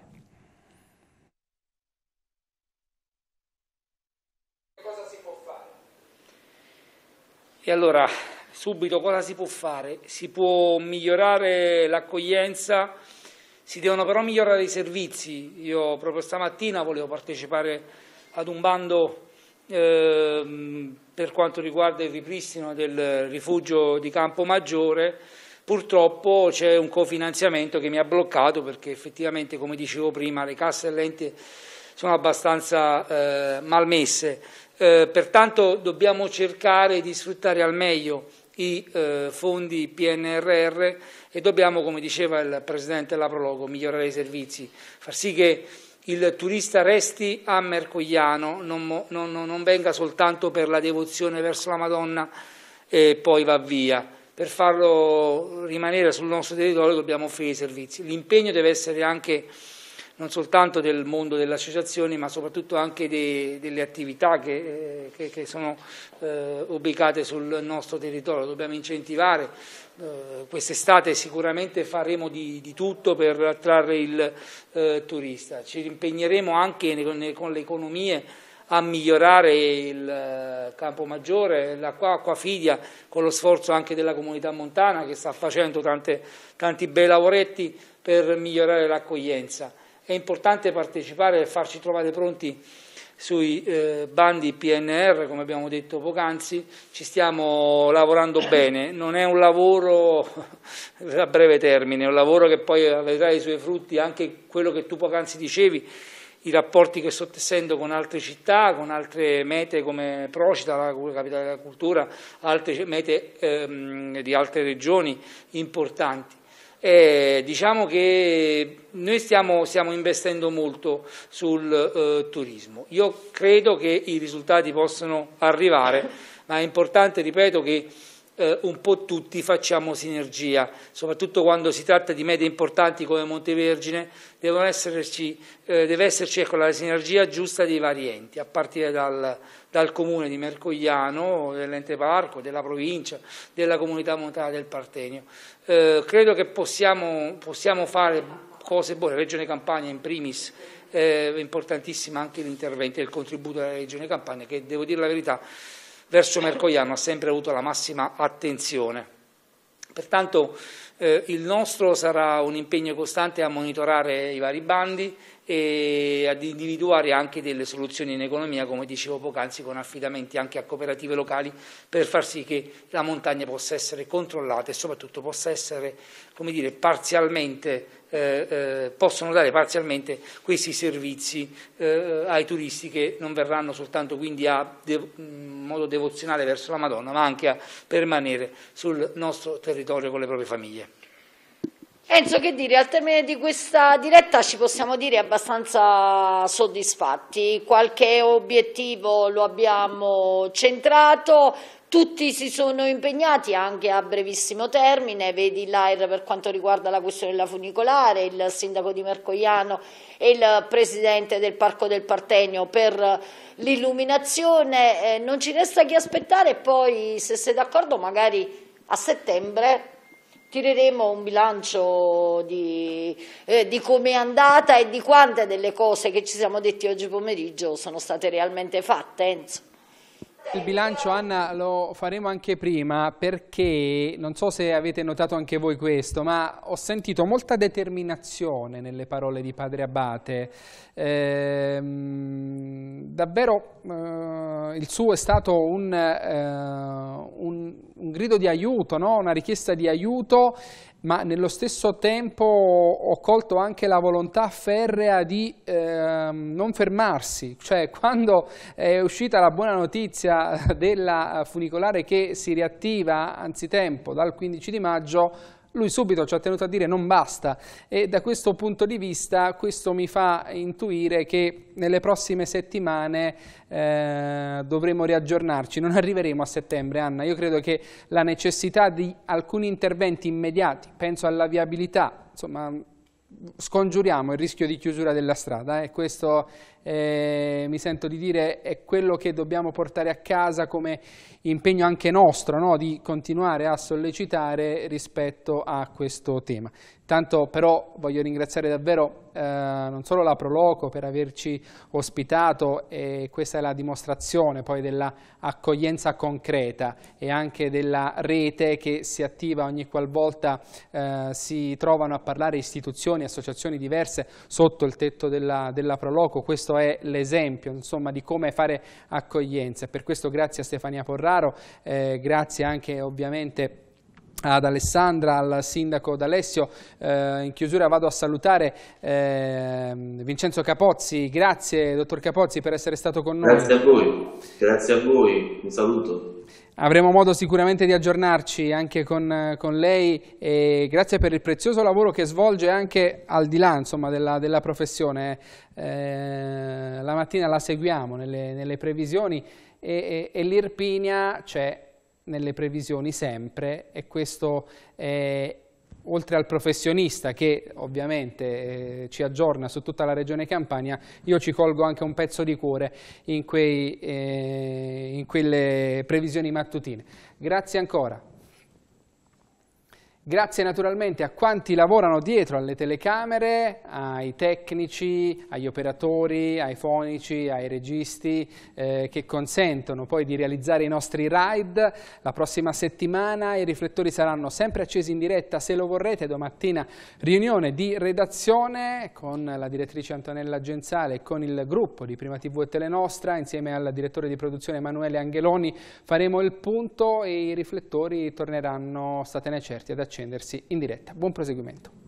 E allora, subito cosa si può fare? Si può migliorare l'accoglienza, si devono però migliorare i servizi. Io proprio stamattina volevo partecipare ad un bando per quanto riguarda il ripristino del rifugio di Campomaggiore. Purtroppo c'è un cofinanziamento che mi ha bloccato perché effettivamente, come dicevo prima, le casse all'ente sono abbastanza malmesse. Pertanto dobbiamo cercare di sfruttare al meglio i fondi PNRR e dobbiamo, come diceva il Presidente della Proloco, migliorare i servizi, far sì che il turista resti a Mercogliano, non venga soltanto per la devozione verso la Madonna e poi va via. Per farlo rimanere sul nostro territorio dobbiamo offrire i servizi. L'impegno deve essere anche non soltanto del mondo delle associazioni, ma soprattutto anche delle attività che sono ubicate sul nostro territorio. Dobbiamo incentivare, quest'estate sicuramente faremo di tutto per attrarre il turista. Ci impegneremo anche con le economie a migliorare il Campomaggiore, l'Acquafidia, con lo sforzo anche della comunità montana che sta facendo tanti bei lavoretti per migliorare l'accoglienza. È importante partecipare e farci trovare pronti sui bandi PNR, come abbiamo detto poc'anzi. Ci stiamo lavorando bene, non è un lavoro a breve termine, è un lavoro che poi vedrà i suoi frutti, anche quello che tu poc'anzi dicevi, i rapporti che sto tessendo con altre città, con altre mete come Procida, la capitale della cultura, altre mete di altre regioni importanti. Diciamo che noi stiamo investendo molto sul turismo. Io credo che i risultati possano arrivare, ma è importante, ripeto, che un po' tutti facciamo sinergia, soprattutto quando si tratta di mete importanti come Montevergine, deve esserci la sinergia giusta dei vari enti, a partire dal comune di Mercogliano, dell'ente parco, della provincia, della comunità montana del Partenio. Credo che possiamo fare cose buone, Regione Campania in primis, è importantissima anche l'intervento e il contributo della Regione Campania, che devo dire la verità verso Mercogliano ha sempre avuto la massima attenzione. Pertanto il nostro sarà un impegno costante a monitorare i vari bandi e ad individuare anche delle soluzioni in economia, come dicevo poc'anzi, con affidamenti anche a cooperative locali, per far sì che la montagna possa essere controllata e soprattutto possa essere, come dire, possono dare parzialmente questi servizi ai turisti, che non verranno soltanto quindi in modo devozionale verso la Madonna, ma anche a permanere sul nostro territorio con le proprie famiglie. Enzo, che dire, al termine di questa diretta ci possiamo dire abbastanza soddisfatti, qualche obiettivo lo abbiamo centrato, tutti si sono impegnati anche a brevissimo termine, vedi l'AIR per quanto riguarda la questione della funicolare, il sindaco di Mercogliano e il presidente del Parco del Partenio per l'illuminazione. Non ci resta che aspettare e poi, se sei d'accordo, magari a settembre tireremo un bilancio di come è andata e di quante delle cose che ci siamo detti oggi pomeriggio sono state realmente fatte, Enzo. Il bilancio, Anna, lo faremo anche prima, perché non so se avete notato anche voi questo, ma ho sentito molta determinazione nelle parole di Padre Abate. Davvero il suo è stato un grido di aiuto, no? Una richiesta di aiuto, ma nello stesso tempo ho colto anche la volontà ferrea di non fermarsi, cioè quando è uscita la buona notizia della funicolare che si riattiva anzitempo dal 15 di maggio, lui subito ci ha tenuto a dire non basta, e da questo punto di vista questo mi fa intuire che nelle prossime settimane dovremo riaggiornarci, non arriveremo a settembre, Anna. Io credo che la necessità di alcuni interventi immediati, penso alla viabilità, insomma scongiuriamo il rischio di chiusura della strada, questo mi sento di dire è quello che dobbiamo portare a casa come impegno anche nostro, no? Di continuare a sollecitare rispetto a questo tema. Tanto però voglio ringraziare davvero non solo la Proloco per averci ospitato, e questa è la dimostrazione poi dell'accoglienza concreta e anche della rete che si attiva ogni qualvolta si trovano a parlare istituzioni, associazioni diverse sotto il tetto della Proloco. Questo è l'esempio, insomma, di come fare accoglienza, e per questo grazie a Stefania Porraro, grazie anche ovviamente ad Alessandra, al sindaco D'Alessio. In chiusura vado a salutare Vincenzo Capozzi. Grazie dottor Capozzi per essere stato con noi. Grazie a voi, un saluto. Avremo modo sicuramente di aggiornarci anche con lei, e grazie per il prezioso lavoro che svolge anche al di là, insomma, della professione. La mattina la seguiamo nelle previsioni e l'Irpinia c'è nelle previsioni sempre, e questo oltre al professionista che ovviamente ci aggiorna su tutta la regione Campania, io ci colgo anche un pezzo di cuore in quelle previsioni mattutine. Grazie ancora. Grazie naturalmente a quanti lavorano dietro alle telecamere, ai tecnici, agli operatori, ai fonici, ai registi che consentono poi di realizzare i nostri ride. La prossima settimana i riflettori saranno sempre accesi in diretta, se lo vorrete. Domattina riunione di redazione con la direttrice Antonella Genzale e con il gruppo di Prima TV e Telenostra, insieme al direttore di produzione Emanuele Angeloni. Faremo il punto e i riflettori torneranno, statene certi, ad accendersi in diretta. Buon proseguimento.